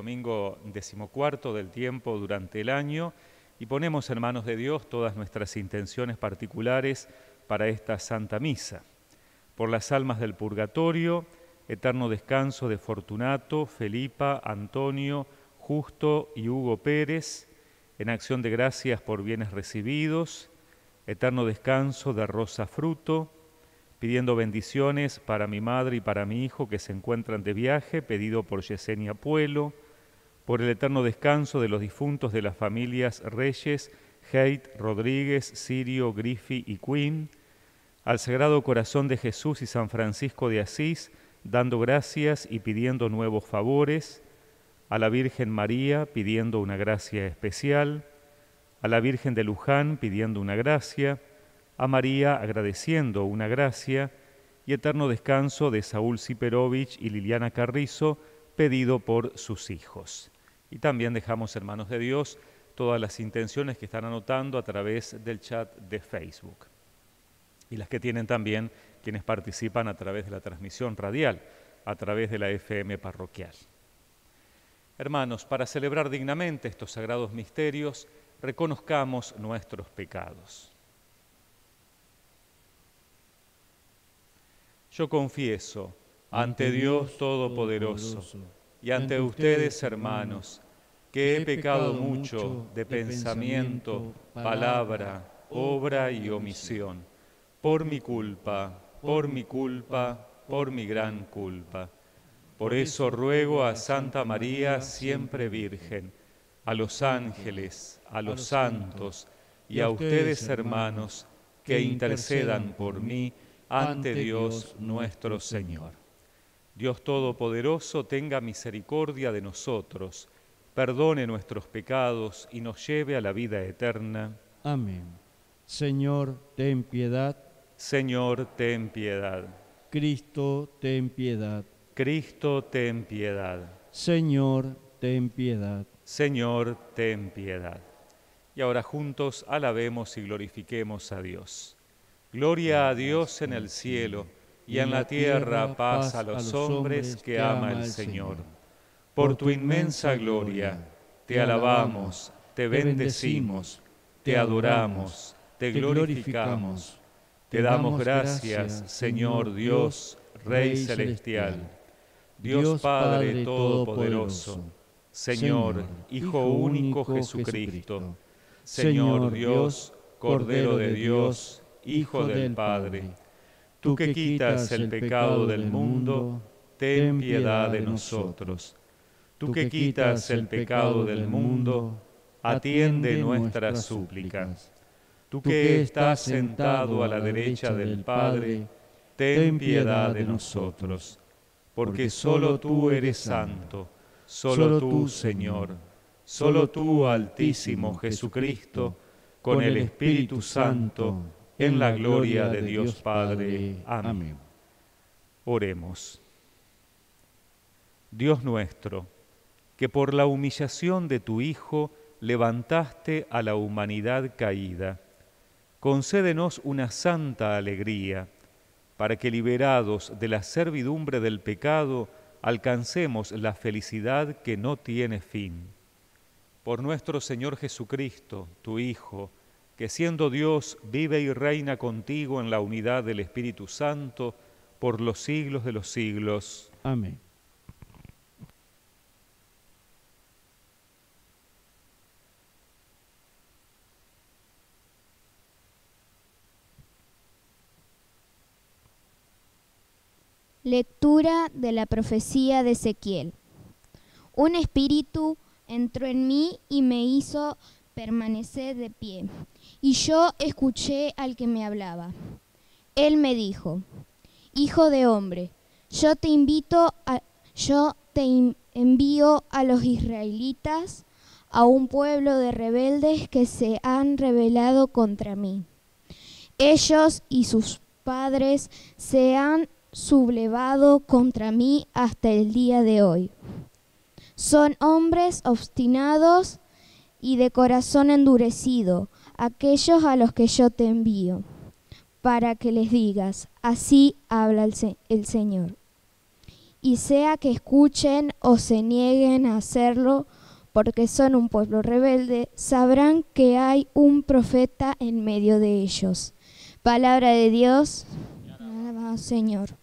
14 del tiempo durante el año, y ponemos en manos de Dios todas nuestras intenciones particulares para esta Santa Misa. Por las almas del purgatorio, eterno descanso de Fortunato, Felipa, Antonio, Justo y Hugo Pérez, en acción de gracias por bienes recibidos, eterno descanso de Rosa Fruto, pidiendo bendiciones para mi madre y para mi hijo que se encuentran de viaje, pedido por Yesenia Puelo, por el eterno descanso de los difuntos de las familias Reyes, Heit, Rodríguez, Sirio, Griffi y Quinn, al Sagrado Corazón de Jesús y San Francisco de Asís, dando gracias y pidiendo nuevos favores, a la Virgen María pidiendo una gracia especial, a la Virgen de Luján pidiendo una gracia, a María agradeciendo una gracia, y eterno descanso de Saúl Siperovich y Liliana Carrizo, pedido por sus hijos. Y también dejamos en manos de Dios todas las intenciones que están anotando a través del chat de Facebook, y las que tienen también quienes participan a través de la transmisión radial, a través de la FM parroquial. Hermanos, para celebrar dignamente estos sagrados misterios, reconozcamos nuestros pecados. Yo confieso ante Dios Todopoderoso y ante ustedes, hermanos, que he pecado mucho de pensamiento, palabra, obra y omisión, por mi culpa, por mi culpa, por mi gran culpa. Por eso ruego a Santa María, siempre Virgen, a los ángeles, a los santos y a ustedes, hermanos, que intercedan por mí ante Dios nuestro Señor. Dios Todopoderoso tenga misericordia de nosotros, perdone nuestros pecados y nos lleve a la vida eterna. Amén. Señor, ten piedad. Señor, ten piedad. Cristo, ten piedad. Cristo, ten piedad. Señor, ten piedad. Señor, ten piedad. Y ahora juntos alabemos y glorifiquemos a Dios. Gloria a Dios en el cielo, y en la tierra paz a los hombres que ama el Señor. Por tu inmensa gloria, te alabamos, te bendecimos, te adoramos, te glorificamos. Te damos gracias, Señor Dios, Rey celestial, Dios Padre Todopoderoso, Señor, Hijo único Jesucristo, Señor Dios, Cordero de Dios, Hijo del Padre. Tú que quitas el pecado del mundo, ten piedad de nosotros. Tú que quitas el pecado del mundo, atiende nuestras súplicas. Tú que estás sentado a la derecha del Padre, ten piedad de nosotros. Porque solo tú eres santo, solo tú, Señor, solo tú, Altísimo Jesucristo, con el Espíritu Santo, en la gloria de Dios Padre. Amén. Oremos. Dios nuestro, que por la humillación de tu Hijo levantaste a la humanidad caída, concédenos una santa alegría, para que liberados de la servidumbre del pecado, alcancemos la felicidad que no tiene fin. Por nuestro Señor Jesucristo, tu Hijo, que siendo Dios vive y reina contigo en la unidad del Espíritu Santo, por los siglos de los siglos. Amén. Lectura de la profecía de Ezequiel. Un espíritu entró en mí y me hizo permanecer de pie, y yo escuché al que me hablaba. Él me dijo: Hijo de hombre, yo te envío a los israelitas, a un pueblo de rebeldes que se han rebelado contra mí. Ellos y sus padres se han sublevado contra mí hasta el día de hoy. Son hombres obstinados y de corazón endurecido, aquellos a los que yo te envío, para que les digas: así habla el Señor. Y sea que escuchen o se nieguen a hacerlo, porque son un pueblo rebelde, sabrán que hay un profeta en medio de ellos. Palabra de Dios. Alabado Señor.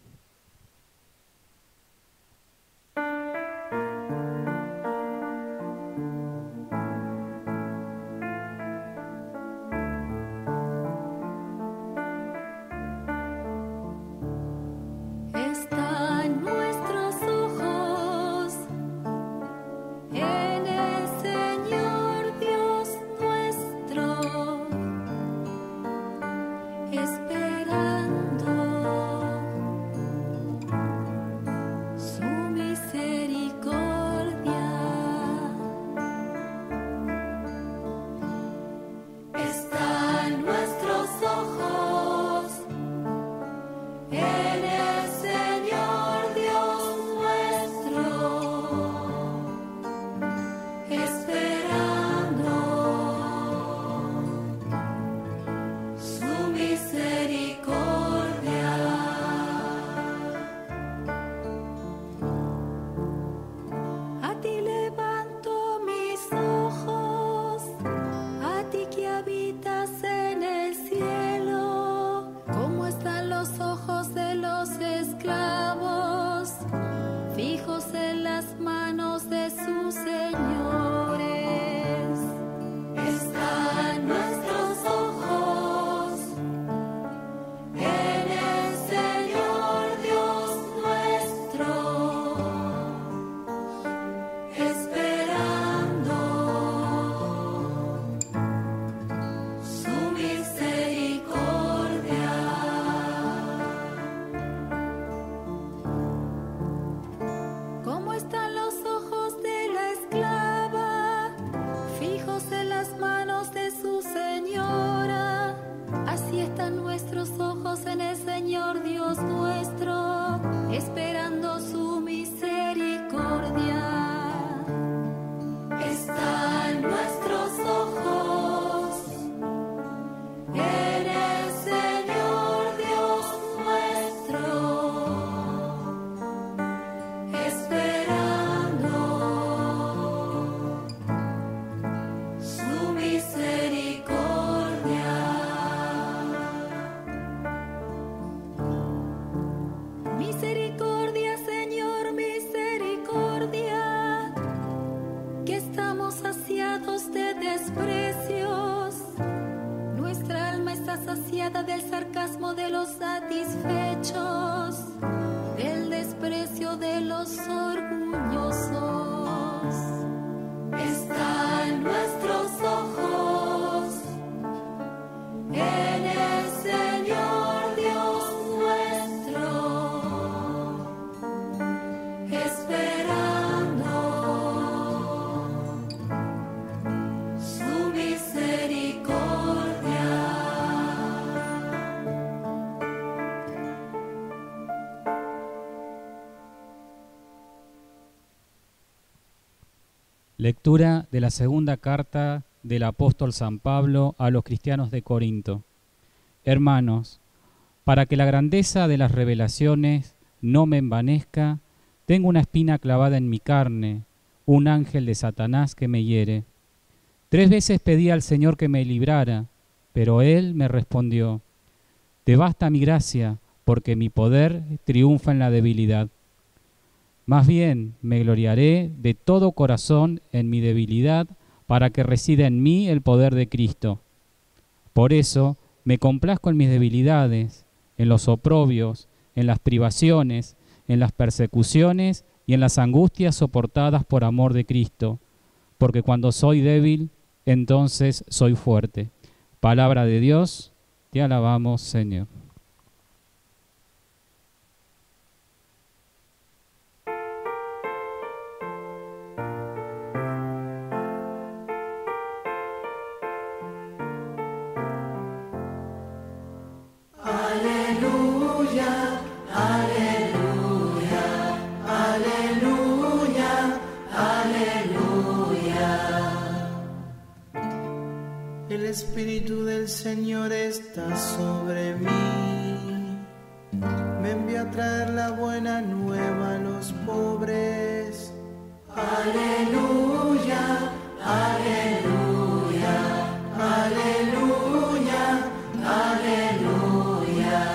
Misericordia nada del sarcasmo de los satisfechos, del desprecio de los orgullosos. Está en nuestros ojos, en el Señor Dios nuestro, esperando su misericordia. Lectura de la segunda carta del apóstol San Pablo a los cristianos de Corinto. Hermanos, para que la grandeza de las revelaciones no me envanezca, tengo una espina clavada en mi carne, un ángel de Satanás que me hiere. 3 veces pedí al Señor que me librara, pero Él me respondió: te basta mi gracia, porque mi poder triunfa en la debilidad. Más bien me gloriaré de todo corazón en mi debilidad, para que resida en mí el poder de Cristo. Por eso me complazco en mis debilidades, en los oprobios, en las privaciones, en las persecuciones y en las angustias soportadas por amor de Cristo, porque cuando soy débil, entonces soy fuerte. Palabra de Dios, te alabamos, Señor. Aleluya, aleluya, aleluya, aleluya. El Espíritu del Señor está sobre mí. Me envió a traer la buena nueva a los pobres. Aleluya, aleluya, aleluya, aleluya.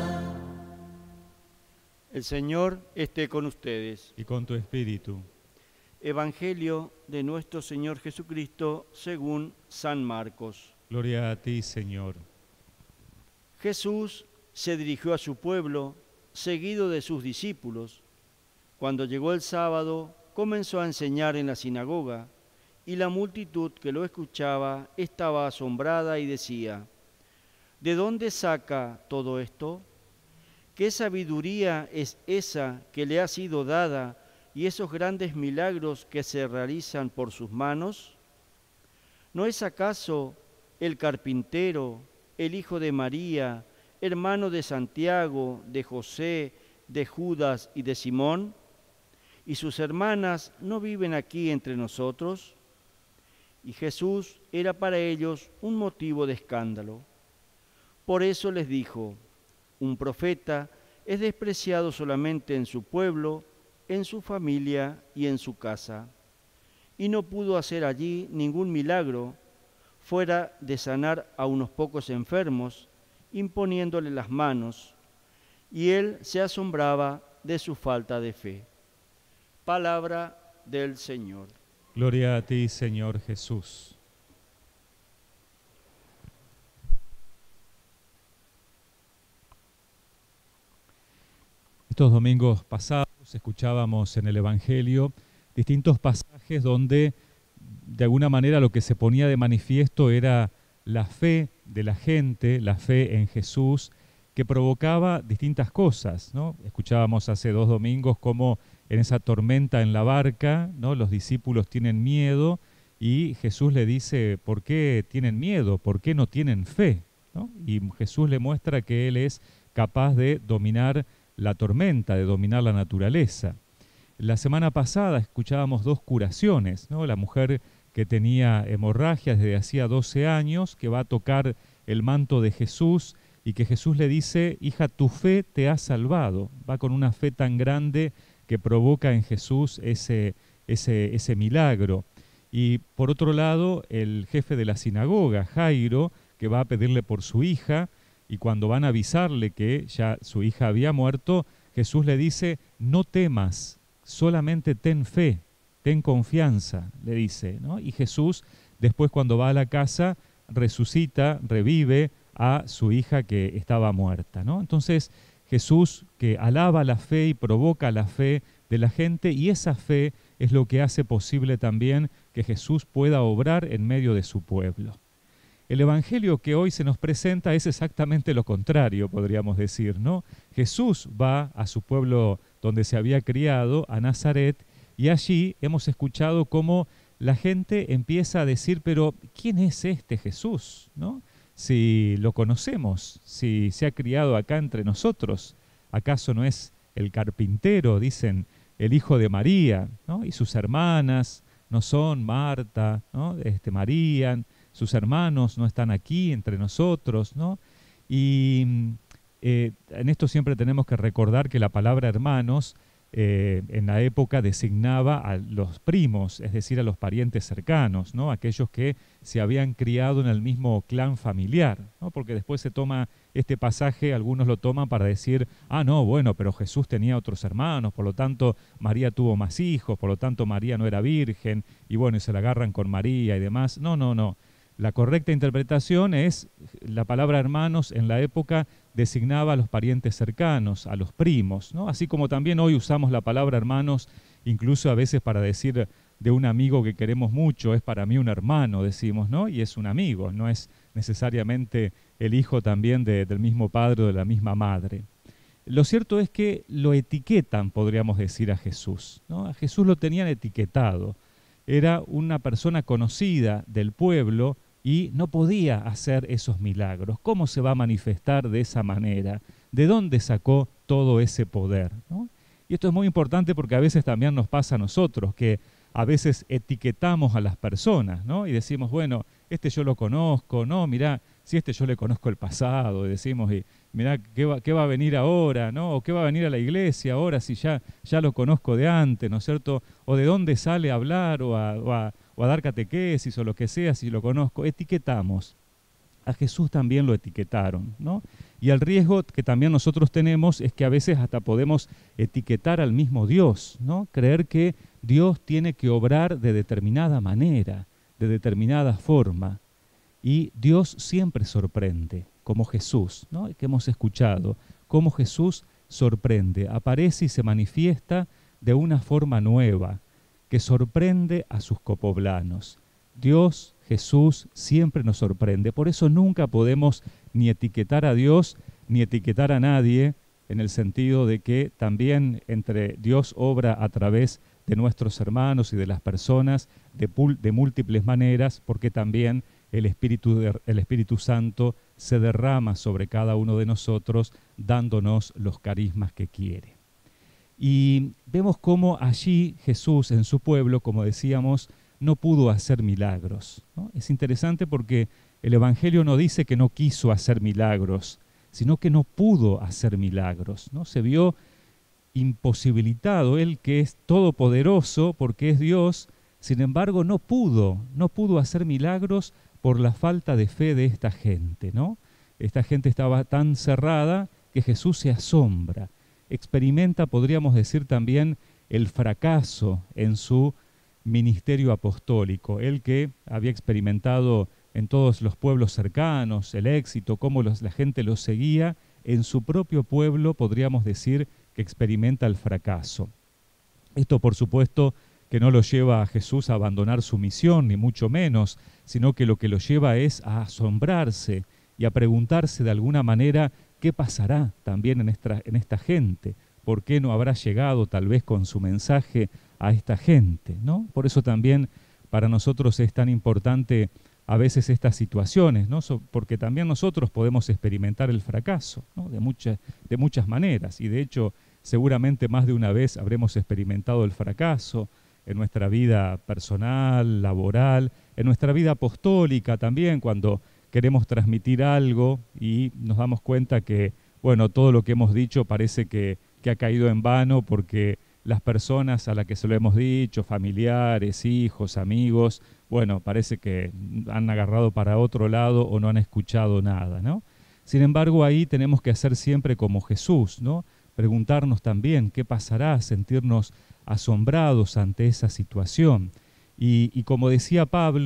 El Señor esté con ustedes. Y con tu espíritu. Evangelio de nuestro Señor Jesucristo según San Marcos. Gloria a ti, Señor. Jesús se dirigió a su pueblo, seguido de sus discípulos. Cuando llegó el sábado, comenzó a enseñar en la sinagoga, y la multitud que lo escuchaba estaba asombrada y decía: ¿de dónde saca todo esto? ¿Qué sabiduría es esa que le ha sido dada y esos grandes milagros que se realizan por sus manos? ¿No es acaso el carpintero, el hijo de María, hermano de Santiago, de José, de Judas y de Simón? ¿Y sus hermanas no viven aquí entre nosotros? Y Jesús era para ellos un motivo de escándalo. Por eso les dijo: un profeta es despreciado solamente en su pueblo, en su familia y en su casa. Y no pudo hacer allí ningún milagro, fuera de sanar a unos pocos enfermos, imponiéndole las manos, y él se asombraba de su falta de fe. Palabra del Señor. Gloria a ti, Señor Jesús. Estos domingos pasados escuchábamos en el Evangelio distintos pasajes donde de alguna manera lo que se ponía de manifiesto era la fe de la gente, la fe en Jesús, que provocaba distintas cosas, ¿no? Escuchábamos hace 2 domingos cómo en esa tormenta en la barca, ¿no?, los discípulos tienen miedo y Jesús le dice: ¿por qué tienen miedo? ¿Por qué no tienen fe? ¿No? Y Jesús le muestra que Él es capaz de dominar la tormenta, de dominar la naturaleza. La semana pasada escuchábamos 2 curaciones, ¿no? La mujer que tenía hemorragias desde hacía 12 años, que va a tocar el manto de Jesús y que Jesús le dice: hija, tu fe te ha salvado. Va con una fe tan grande que provoca en Jesús ese milagro. Y por otro lado, el jefe de la sinagoga, Jairo, que va a pedirle por su hija, y cuando van a avisarle que ya su hija había muerto, Jesús le dice: no temas, solamente ten fe, ten confianza, le dice, ¿no? Y Jesús, después cuando va a la casa, resucita, revive a su hija que estaba muerta, ¿no? Entonces Jesús que alaba la fe y provoca la fe de la gente, y esa fe es lo que hace posible también que Jesús pueda obrar en medio de su pueblo. El evangelio que hoy se nos presenta es exactamente lo contrario, podríamos decir, ¿no? Jesús va a su pueblo donde se había criado, a Nazaret, y allí hemos escuchado cómo la gente empieza a decir, pero ¿quién es este Jesús? ¿No? Si lo conocemos, si se ha criado acá entre nosotros, ¿acaso no es el carpintero? Dicen, el hijo de María, ¿no? Y sus hermanas no son Marta, ¿no? María, sus hermanos no están aquí entre nosotros, ¿no? Y en esto siempre tenemos que recordar que la palabra hermanos en la época designaba a los primos, es decir, a los parientes cercanos, ¿no? Aquellos que se habían criado en el mismo clan familiar, ¿no? Porque después se toma este pasaje, algunos lo toman para decir, ah, no, bueno, pero Jesús tenía otros hermanos, por lo tanto María tuvo más hijos, por lo tanto María no era virgen, y bueno, y se la agarran con María y demás. No, no, no. La correcta interpretación es, la palabra hermanos en la época designaba a los parientes cercanos, a los primos, ¿no? Así como también hoy usamos la palabra hermanos, incluso a veces para decir de un amigo que queremos mucho, es para mí un hermano, decimos, ¿no? Y es un amigo, no es necesariamente el hijo también del mismo padre o de la misma madre. Lo cierto es que lo etiquetan, podríamos decir, a Jesús, ¿no? A Jesús lo tenían etiquetado. Era una persona conocida del pueblo y no podía hacer esos milagros. ¿Cómo se va a manifestar de esa manera? ¿De dónde sacó todo ese poder? ¿No? Y esto es muy importante porque a veces también nos pasa a nosotros, que a veces etiquetamos a las personas, ¿no? Y decimos, bueno, este yo lo conozco, no, mirá, si este yo le conozco el pasado, y decimos, y mirá, ¿qué va a venir ahora? ¿No? O ¿qué va a venir a la iglesia ahora si ya lo conozco de antes? ¿No es cierto? O ¿de dónde sale a hablar o a dar catequesis o lo que sea si lo conozco? Etiquetamos. A Jesús también lo etiquetaron, ¿no? Y el riesgo que también nosotros tenemos es que a veces hasta podemos etiquetar al mismo Dios, ¿no? Creer que Dios tiene que obrar de determinada manera, de determinada forma. Y Dios siempre sorprende, como Jesús, ¿no? Que hemos escuchado, cómo Jesús sorprende, aparece y se manifiesta de una forma nueva, que sorprende a sus copoblanos. Dios, Jesús, siempre nos sorprende. Por eso nunca podemos ni etiquetar a Dios, ni etiquetar a nadie, en el sentido de que también entre Dios obra a través de nuestros hermanos y de las personas de múltiples maneras, porque también el Espíritu Santo se derrama sobre cada uno de nosotros, dándonos los carismas que quiere. Y vemos cómo allí Jesús en su pueblo, como decíamos, no pudo hacer milagros, ¿no? Es interesante porque el Evangelio no dice que no quiso hacer milagros, sino que no pudo hacer milagros, ¿no? Se vio imposibilitado, él que es todopoderoso porque es Dios, sin embargo no pudo hacer milagros por la falta de fe de esta gente, ¿no? Esta gente estaba tan cerrada que Jesús se asombra, experimenta, podríamos decir también, el fracaso en su ministerio apostólico, él que había experimentado en todos los pueblos cercanos el éxito, cómo la gente lo seguía, en su propio pueblo podríamos decir que experimenta el fracaso. Esto, por supuesto, que no lo lleva a Jesús a abandonar su misión, ni mucho menos, sino que lo lleva es a asombrarse y a preguntarse de alguna manera qué pasará también en esta gente, por qué no habrá llegado tal vez con su mensaje a esta gente, ¿no? Por eso también para nosotros es tan importante a veces estas situaciones, ¿no? Porque también nosotros podemos experimentar el fracaso, ¿no? de muchas maneras, y de hecho seguramente más de una vez habremos experimentado el fracaso en nuestra vida personal, laboral, en nuestra vida apostólica también, cuando queremos transmitir algo y nos damos cuenta que, bueno, todo lo que hemos dicho parece que ha caído en vano porque las personas a las que se lo hemos dicho, familiares, hijos, amigos, bueno, parece que han agarrado para otro lado o no han escuchado nada, ¿no? Sin embargo, ahí tenemos que hacer siempre como Jesús, ¿no? Preguntarnos también qué pasará, sentirnos asombrados ante esa situación. Y como decía Pablo,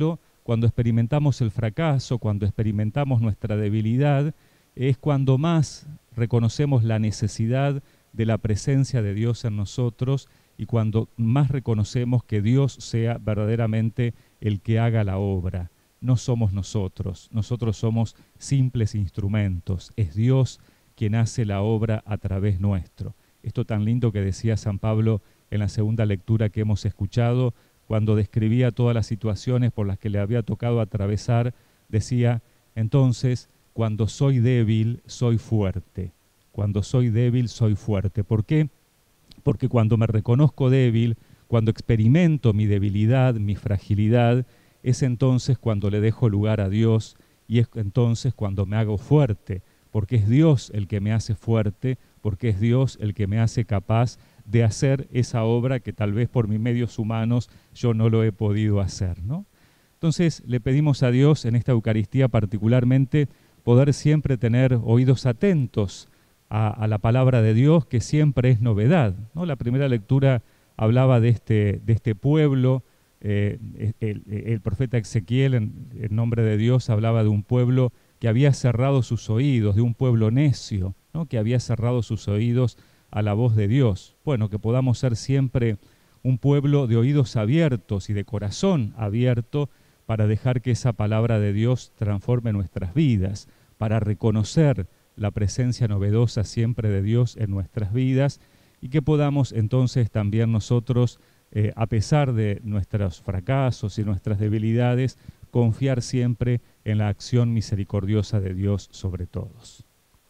cuando experimentamos el fracaso, cuando experimentamos nuestra debilidad, es cuando más reconocemos la necesidad de la presencia de Dios en nosotros y cuando más reconocemos que Dios sea verdaderamente el que haga la obra. No somos nosotros somos simples instrumentos, es Dios quien hace la obra a través nuestro. Esto tan lindo que decía San Pablo en la segunda lectura que hemos escuchado, cuando describía todas las situaciones por las que le había tocado atravesar, decía, entonces, cuando soy débil, soy fuerte. Cuando soy débil, soy fuerte. ¿Por qué? Porque cuando me reconozco débil, cuando experimento mi debilidad, mi fragilidad, es entonces cuando le dejo lugar a Dios y es entonces cuando me hago fuerte, porque es Dios el que me hace fuerte, porque es Dios el que me hace capaz de hacer esa obra que tal vez por mis medios humanos yo no lo he podido hacer, ¿no? Entonces le pedimos a Dios en esta Eucaristía particularmente poder siempre tener oídos atentos a la palabra de Dios, que siempre es novedad, ¿no? La primera lectura hablaba de este pueblo, el profeta Ezequiel en nombre de Dios hablaba de un pueblo que había cerrado sus oídos, de un pueblo necio, ¿no? Que había cerrado sus oídos a la voz de Dios. Bueno, que podamos ser siempre un pueblo de oídos abiertos y de corazón abierto para dejar que esa palabra de Dios transforme nuestras vidas, para reconocer la presencia novedosa siempre de Dios en nuestras vidas y que podamos entonces también nosotros, a pesar de nuestros fracasos y nuestras debilidades, confiar siempre en la acción misericordiosa de Dios sobre todos.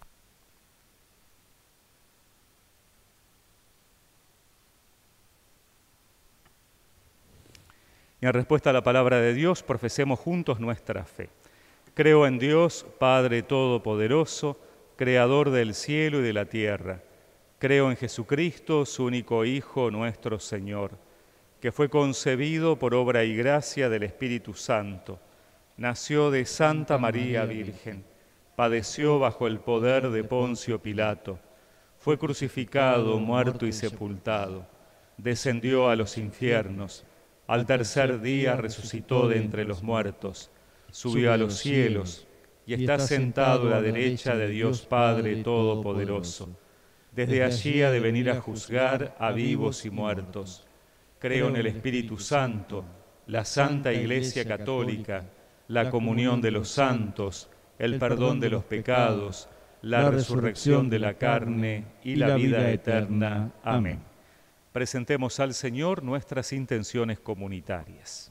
Y en respuesta a la palabra de Dios, profesemos juntos nuestra fe. Creo en Dios, Padre Todopoderoso, Creador del cielo y de la tierra. Creo en Jesucristo, su único Hijo, nuestro Señor, que fue concebido por obra y gracia del Espíritu Santo. Nació de Santa María Virgen, padeció bajo el poder de Poncio Pilato, fue crucificado, muerto y sepultado, descendió a los infiernos, al tercer día resucitó de entre los muertos, subió a los cielos y está sentado a la derecha de Dios Padre Todopoderoso. Desde allí ha de venir a juzgar a vivos y muertos. Creo en el Espíritu Santo, la Santa Iglesia Católica, la comunión de los santos, el perdón de los pecados, la resurrección de la carne y la vida eterna. Amén. Presentemos al Señor nuestras intenciones comunitarias.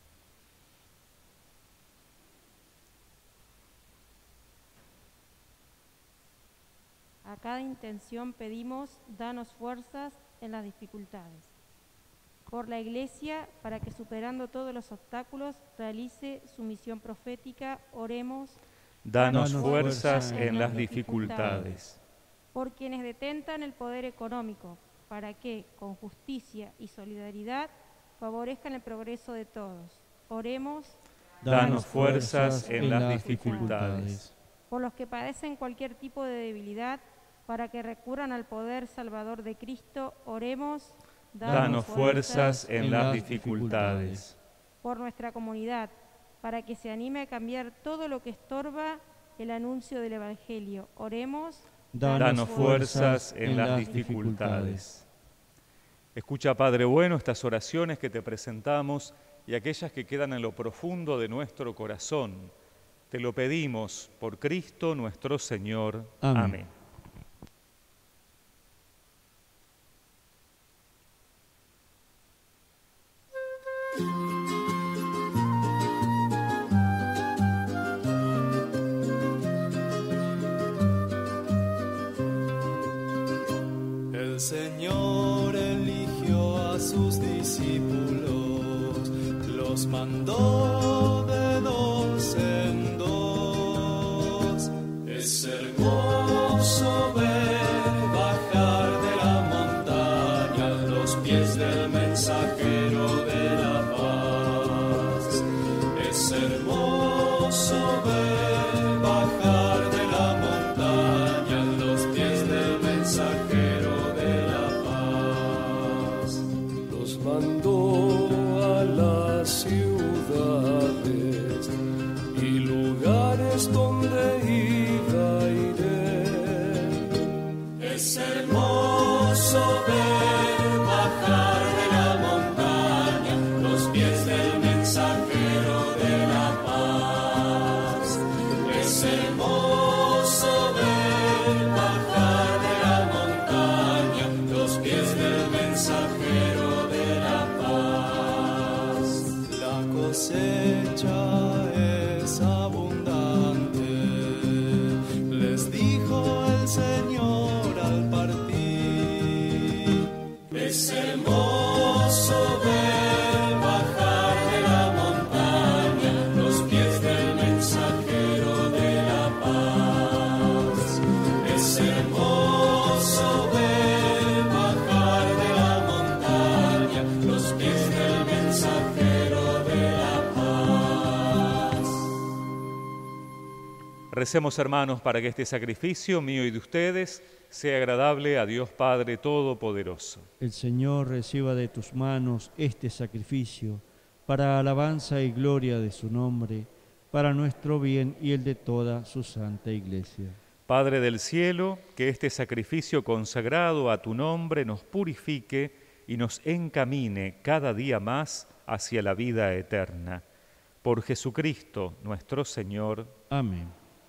A cada intención pedimos, danos fuerzas en las dificultades. Por la Iglesia, para que superando todos los obstáculos, realice su misión profética, oremos. Danos fuerzas en las dificultades. Por quienes detentan el poder económico, para que, con justicia y solidaridad, favorezcan el progreso de todos. Oremos. Danos fuerzas en las dificultades. Por los que padecen cualquier tipo de debilidad, para que recurran al poder salvador de Cristo, oremos. Danos fuerzas en las dificultades. Por nuestra comunidad, para que se anime a cambiar todo lo que estorba el anuncio del Evangelio, oremos. Danos fuerzas en las dificultades. Escucha, Padre bueno, estas oraciones que te presentamos y aquellas que quedan en lo profundo de nuestro corazón. Te lo pedimos por Cristo nuestro Señor. Amén. El Señor eligió a sus discípulos, los mandó de dos en dos. Es hermoso ver bajar de la montaña los pies del mensajero de la paz. Es hermoso ver bajar de la montaña los pies del mensajero de la paz. Los mandó a la ciudad Señor al partir. Es hermoso ver bajar de la montaña los pies del mensajero de la paz. Es hermoso ver bajar de la montaña los pies del mensajero de la paz. Recemos, hermanos, para que este sacrificio mío y de ustedes sea agradable a Dios Padre Todopoderoso. El Señor reciba de tus manos este sacrificio para alabanza y gloria de su nombre, para nuestro bien y el de toda su santa Iglesia. Padre del cielo, que este sacrificio consagrado a tu nombre nos purifique y nos encamine cada día más hacia la vida eterna. Por Jesucristo nuestro Señor. Amén.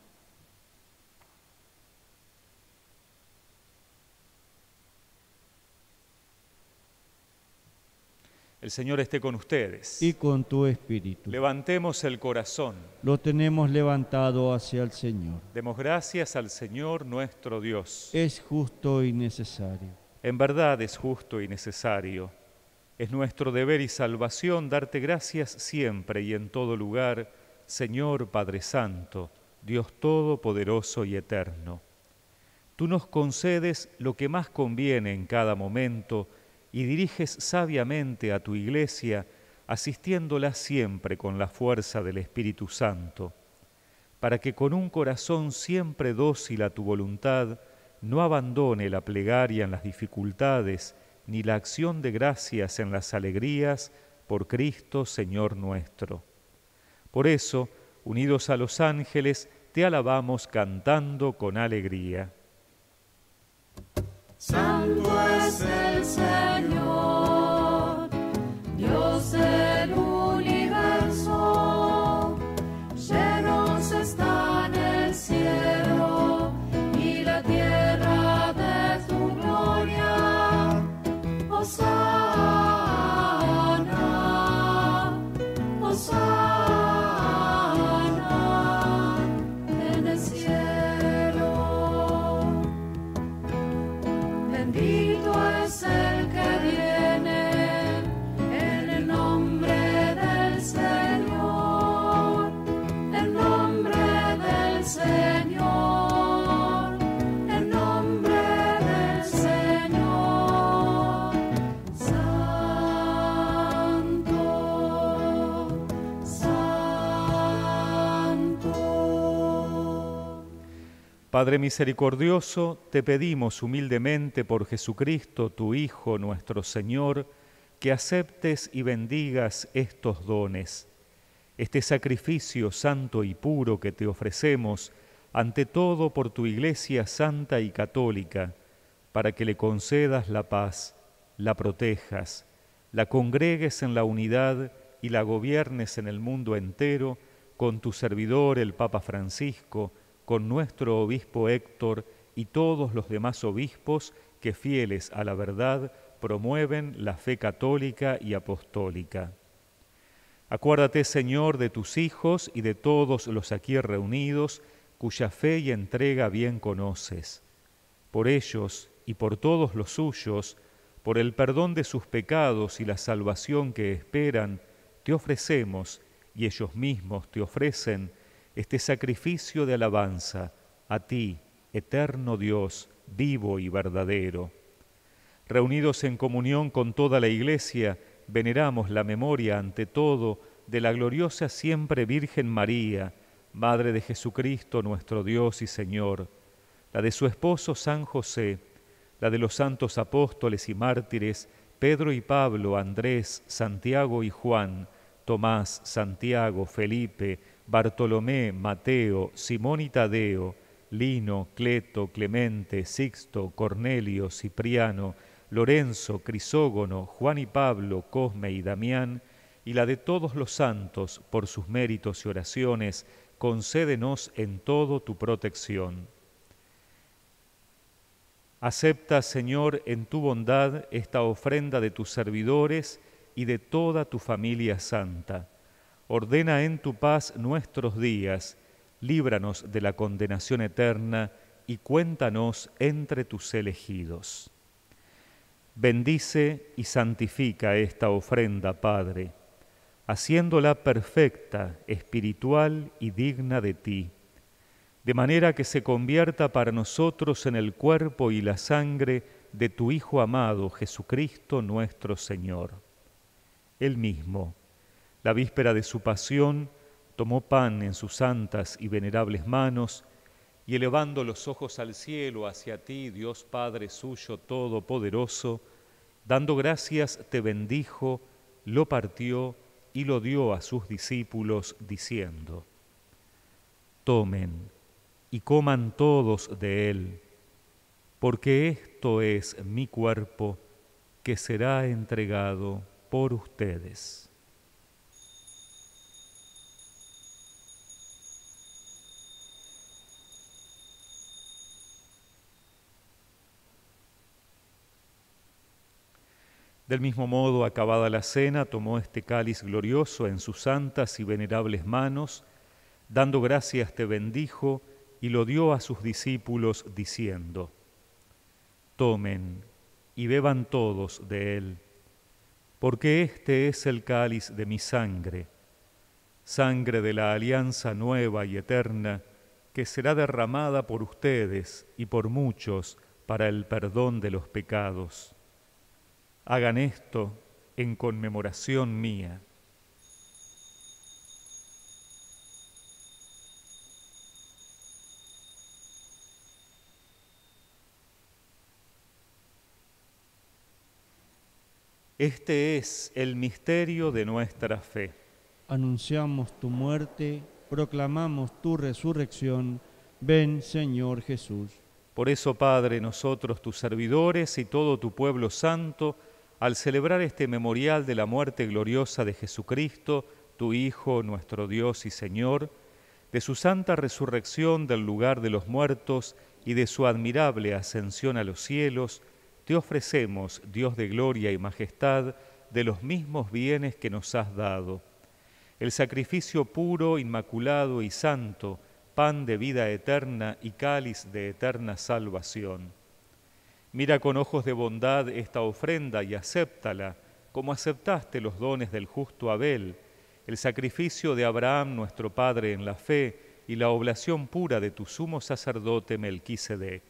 El Señor esté con ustedes. Y con tu espíritu. Levantemos el corazón. Lo tenemos levantado hacia el Señor. Demos gracias al Señor nuestro Dios. Es justo y necesario. En verdad es justo y necesario. Es nuestro deber y salvación darte gracias siempre y en todo lugar, Señor Padre Santo, Dios Todopoderoso y Eterno. Tú nos concedes lo que más conviene en cada momento y diriges sabiamente a tu Iglesia, asistiéndola siempre con la fuerza del Espíritu Santo, para que con un corazón siempre dócil a tu voluntad no abandone la plegaria en las dificultades, ni la acción de gracias en las alegrías, por Cristo Señor nuestro. Por eso, unidos a los ángeles, te alabamos cantando con alegría. Santo es el Señor, Dios del universo, llenos están el cielo y la tierra de tu gloria. Hosana, Hosana en el cielo. Bendito es el que viene en el nombre del Señor, el nombre del Señor, el nombre del Señor. Santo, Santo. Padre misericordioso, te pedimos humildemente por Jesucristo, tu Hijo, nuestro Señor, que aceptes y bendigas estos dones, este sacrificio santo y puro que te ofrecemos, ante todo por tu Iglesia santa y católica, para que le concedas la paz, la protejas, la congregues en la unidad y la gobiernes en el mundo entero, con tu servidor el Papa Francisco, con nuestro obispo Héctor y todos los demás obispos que, fieles a la verdad, promueven la fe católica y apostólica. Acuérdate, Señor, de tus hijos y de todos los aquí reunidos, cuya fe y entrega bien conoces. Por ellos y por todos los suyos, por el perdón de sus pecados y la salvación que esperan, te ofrecemos, y ellos mismos te ofrecen, este sacrificio de alabanza a ti, eterno Dios, vivo y verdadero. Reunidos en comunión con toda la Iglesia, veneramos la memoria ante todo de la gloriosa siempre Virgen María, Madre de Jesucristo nuestro Dios y Señor, la de su esposo San José, la de los santos apóstoles y mártires, Pedro y Pablo, Andrés, Santiago y Juan, Tomás, Santiago, Felipe, Bartolomé, Mateo, Simón y Tadeo, Lino, Cleto, Clemente, Sixto, Cornelio, Cipriano, Lorenzo, Crisógono, Juan y Pablo, Cosme y Damián, y la de todos los santos, por sus méritos y oraciones, concédenos en todo tu protección. Acepta, Señor, en tu bondad esta ofrenda de tus servidores y de toda tu familia santa. Ordena en tu paz nuestros días, líbranos de la condenación eterna y cuéntanos entre tus elegidos. Bendice y santifica esta ofrenda, Padre, haciéndola perfecta, espiritual y digna de ti, de manera que se convierta para nosotros en el cuerpo y la sangre de tu Hijo amado, Jesucristo nuestro Señor. Él mismo, la víspera de su pasión, tomó pan en sus santas y venerables manos, y elevando los ojos al cielo hacia ti, Dios Padre suyo todopoderoso, dando gracias te bendijo, lo partió y lo dio a sus discípulos, diciendo: Tomen y coman todos de él, porque esto es mi cuerpo, que será entregado por ustedes. Del mismo modo, acabada la cena, tomó este cáliz glorioso en sus santas y venerables manos, dando gracias te bendijo y lo dio a sus discípulos, diciendo: Tomen y beban todos de él, porque este es el cáliz de mi sangre, sangre de la alianza nueva y eterna, que será derramada por ustedes y por muchos para el perdón de los pecados. Hagan esto en conmemoración mía. Este es el misterio de nuestra fe. Anunciamos tu muerte, proclamamos tu resurrección. Ven, Señor Jesús. Por eso, Padre, nosotros, tus servidores y todo tu pueblo santo, al celebrar este memorial de la muerte gloriosa de Jesucristo, tu Hijo, nuestro Dios y Señor, de su santa resurrección del lugar de los muertos y de su admirable ascensión a los cielos, te ofrecemos, Dios de gloria y majestad, de los mismos bienes que nos has dado, el sacrificio puro, inmaculado y santo, pan de vida eterna y cáliz de eterna salvación. Mira con ojos de bondad esta ofrenda y acéptala, como aceptaste los dones del justo Abel, el sacrificio de Abraham nuestro Padre en la fe y la oblación pura de tu sumo sacerdote Melquisedec.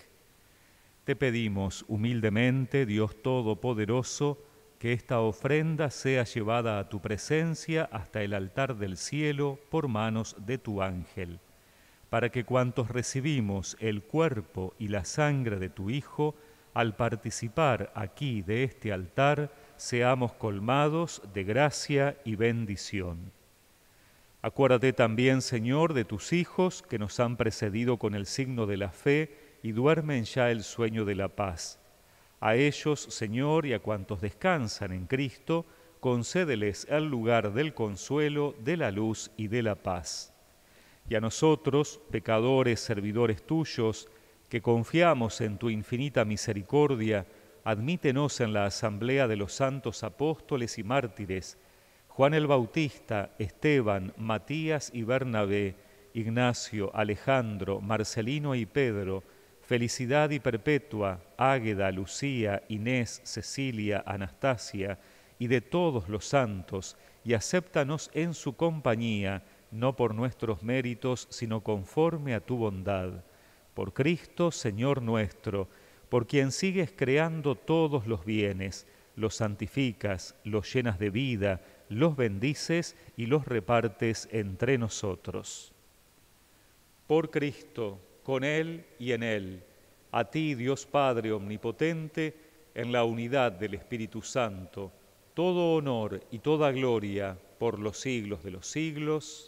Te pedimos humildemente, Dios Todopoderoso, que esta ofrenda sea llevada a tu presencia hasta el altar del cielo por manos de tu ángel, para que cuantos recibimos el cuerpo y la sangre de tu Hijo, al participar aquí de este altar, seamos colmados de gracia y bendición. Acuérdate también, Señor, de tus hijos que nos han precedido con el signo de la fe y duermen ya el sueño de la paz. A ellos, Señor, y a cuantos descansan en Cristo, concédeles el lugar del consuelo, de la luz y de la paz. Y a nosotros, pecadores, servidores tuyos, que confiamos en tu infinita misericordia, admítenos en la asamblea de los santos apóstoles y mártires, Juan el Bautista, Esteban, Matías y Bernabé, Ignacio, Alejandro, Marcelino y Pedro, Felicidad y Perpetua, Águeda, Lucía, Inés, Cecilia, Anastasia, y de todos los santos, y acéptanos en su compañía, no por nuestros méritos, sino conforme a tu bondad. Por Cristo, Señor nuestro, por quien sigues creando todos los bienes, los santificas, los llenas de vida, los bendices y los repartes entre nosotros. Por Cristo, con Él y en Él, a ti, Dios Padre Omnipotente, en la unidad del Espíritu Santo, todo honor y toda gloria por los siglos de los siglos.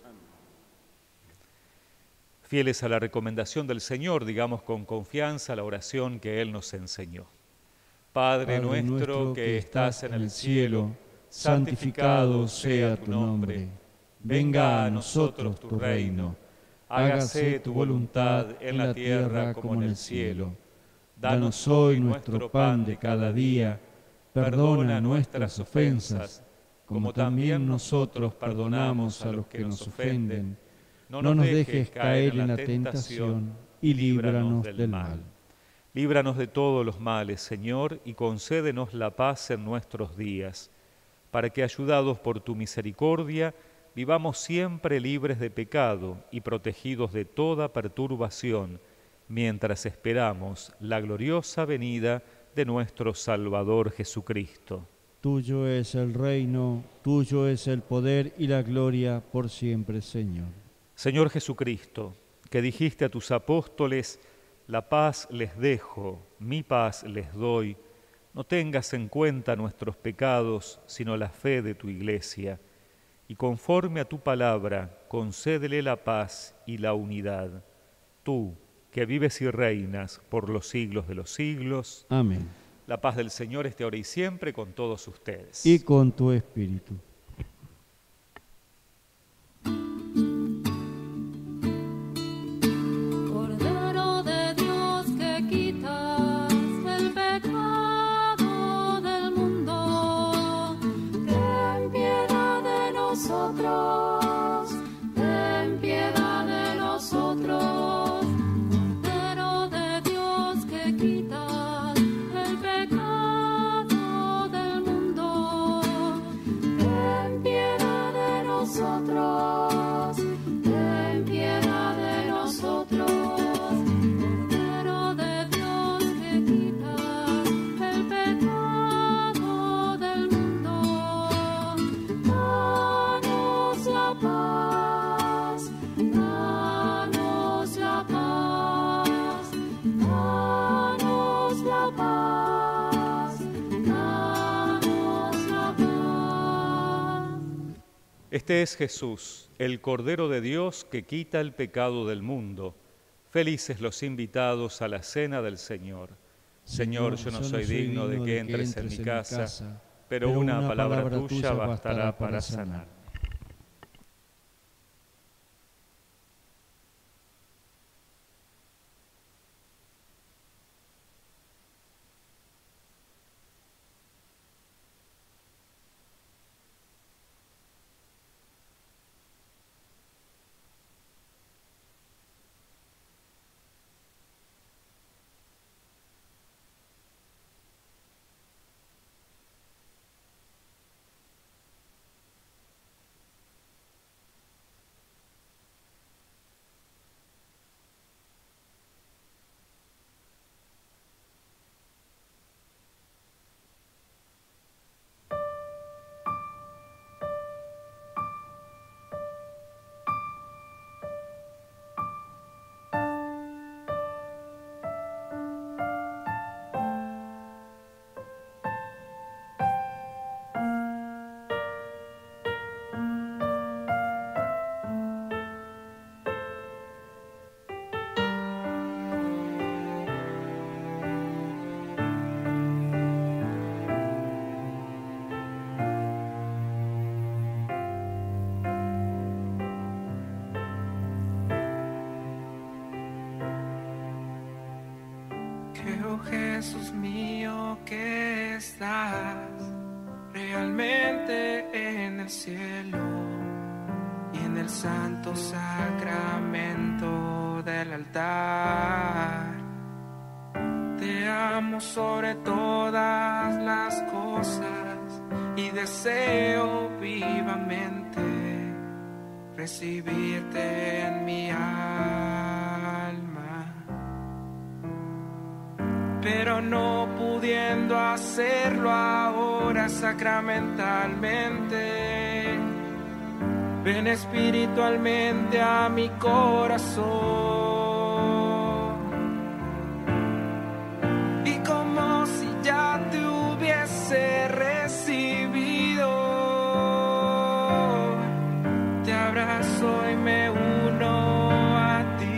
Fieles a la recomendación del Señor, digamos con confianza la oración que Él nos enseñó. Padre nuestro que estás en el cielo, santificado sea tu nombre. Venga a nosotros tu reino. Hágase tu voluntad en la tierra como en el cielo. Danos hoy nuestro pan de cada día. Perdona nuestras ofensas, como también nosotros perdonamos a los que nos ofenden. No nos dejes caer en la tentación y líbranos del mal. Líbranos de todos los males, Señor, y concédenos la paz en nuestros días, para que, ayudados por tu misericordia, vivamos siempre libres de pecado y protegidos de toda perturbación, mientras esperamos la gloriosa venida de nuestro Salvador Jesucristo. Tuyo es el reino, tuyo es el poder y la gloria por siempre, Señor. Señor Jesucristo, que dijiste a tus apóstoles: la paz les dejo, mi paz les doy, no tengas en cuenta nuestros pecados, sino la fe de tu Iglesia, y conforme a tu palabra, concédele la paz y la unidad. Tú, que vives y reinas por los siglos de los siglos. Amén. La paz del Señor esté ahora y siempre con todos ustedes. Y con tu espíritu. Cordero de Dios que quitas el pecado del mundo, ten piedad de nosotros, ten piedad de nosotros. Cordero de Dios que quitas el pecado del mundo, ten piedad de nosotros, ten piedad de nosotros. Cordero de Dios que quitas el pecado del mundo, danos la paz, danos la paz, danos la paz, danos la paz. Este es Jesús, el Cordero de Dios que quita el pecado del mundo. Felices los invitados a la cena del Señor. Señor, yo no soy digno de que entres en mi casa, pero una palabra tuya bastará para sanar. Creo, Jesús mío, que estás realmente en el cielo y en el santo sacramento del altar. Te amo sobre todas las cosas y deseo vivamente recibirte en mi alma. Pero no pudiendo hacerlo ahora sacramentalmente, ven espiritualmente a mi corazón. Y como si ya te hubiese recibido, te abrazo y me uno a ti.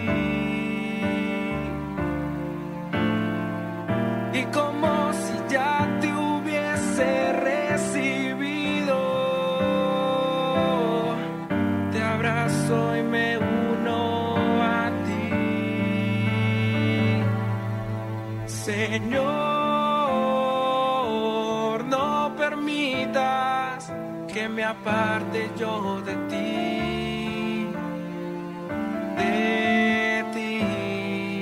Y como si ya te hubiese recibido, te abrazo y me uno a ti. Señor, no permitas que me aparte yo de ti, de ti.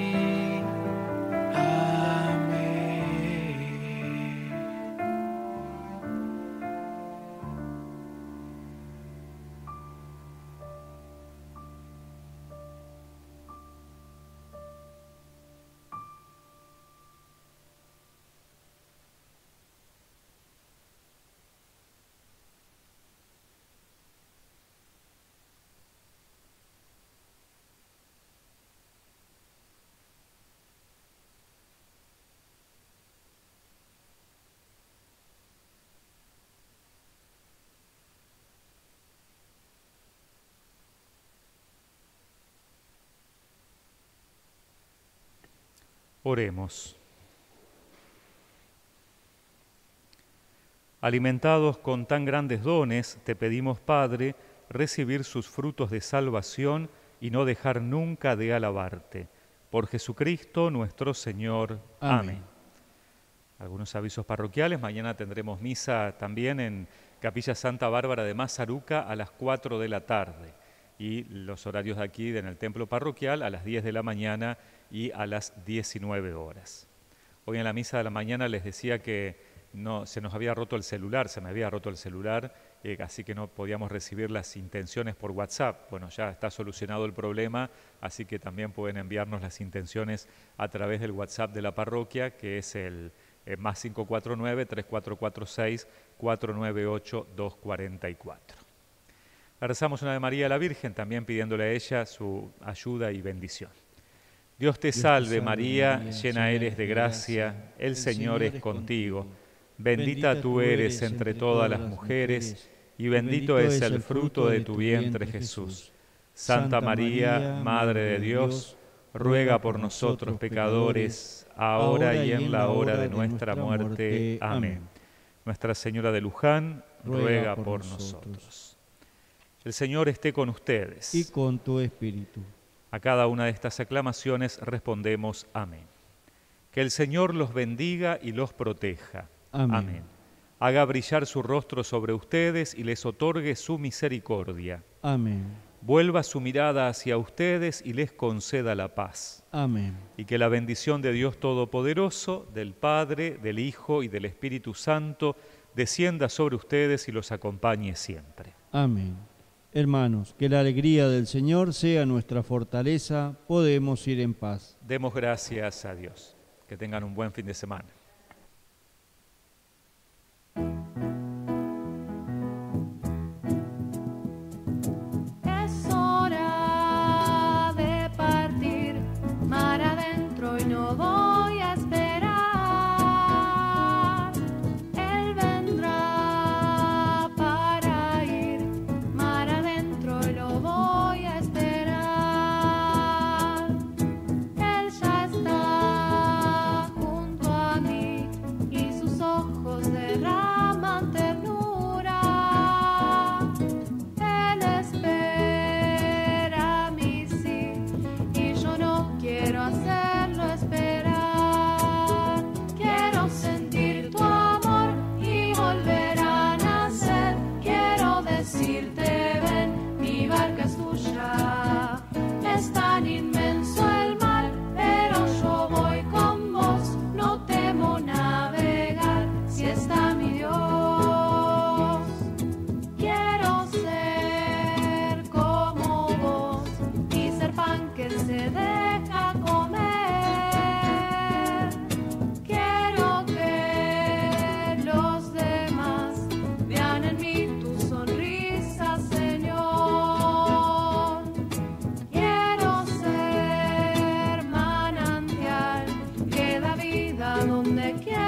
Oremos. Alimentados con tan grandes dones, te pedimos, Padre, recibir sus frutos de salvación y no dejar nunca de alabarte. Por Jesucristo nuestro Señor. Amén. Algunos avisos parroquiales. Mañana tendremos misa también en Capilla Santa Bárbara de Mazaruca a las 4 de la tarde. Y los horarios de aquí en el templo parroquial a las 10 de la mañana y a las 19 horas. Hoy en la misa de la mañana les decía que se nos había roto el celular, se me había roto el celular, así que no podíamos recibir las intenciones por WhatsApp. Bueno, ya está solucionado el problema, así que también pueden enviarnos las intenciones a través del WhatsApp de la parroquia, que es el más 549-3446-498-244. Rezamos una Ave María a la Virgen, también pidiéndole a ella su ayuda y bendición. Dios te salve María, llena eres de gracia, el Señor es contigo. Bendita tú eres entre todas las mujeres, y bendito es el fruto de tu vientre Jesús. Santa María, Madre de Dios, ruega por nosotros pecadores, ahora y en la hora de nuestra muerte. Amén. Nuestra Señora de Luján, ruega por nosotros. El Señor esté con ustedes. Y con tu espíritu. A cada una de estas aclamaciones respondemos amén. Que el Señor los bendiga y los proteja. Amén. Amén. Haga brillar su rostro sobre ustedes y les otorgue su misericordia. Amén. Vuelva su mirada hacia ustedes y les conceda la paz. Amén. Y que la bendición de Dios Todopoderoso, del Padre, del Hijo y del Espíritu Santo, descienda sobre ustedes y los acompañe siempre. Amén. Hermanos, que la alegría del Señor sea nuestra fortaleza, podemos ir en paz. Demos gracias a Dios. Que tengan un buen fin de semana. Es hora de partir, mar adentro y no voy a esperar. Él vendrá para ir, mar adentro y lo voy a esperar. Él ya está junto a mí y sus ojos derraman ternura. Él espera mi sí y yo no quiero hacerlo esperar. Quiero sentir tu amor y volver a nacer. Quiero decirte ven, mi barca es tuya. Es tan inmenso el mar, pero yo voy con vos. No temo navegar si está mi Dios. Quiero ser como vos y ser pan que se deja comer. Quiero que los demás vean en mí tu sonrisa, Señor. Quiero ser manantial que da vida donde quiera.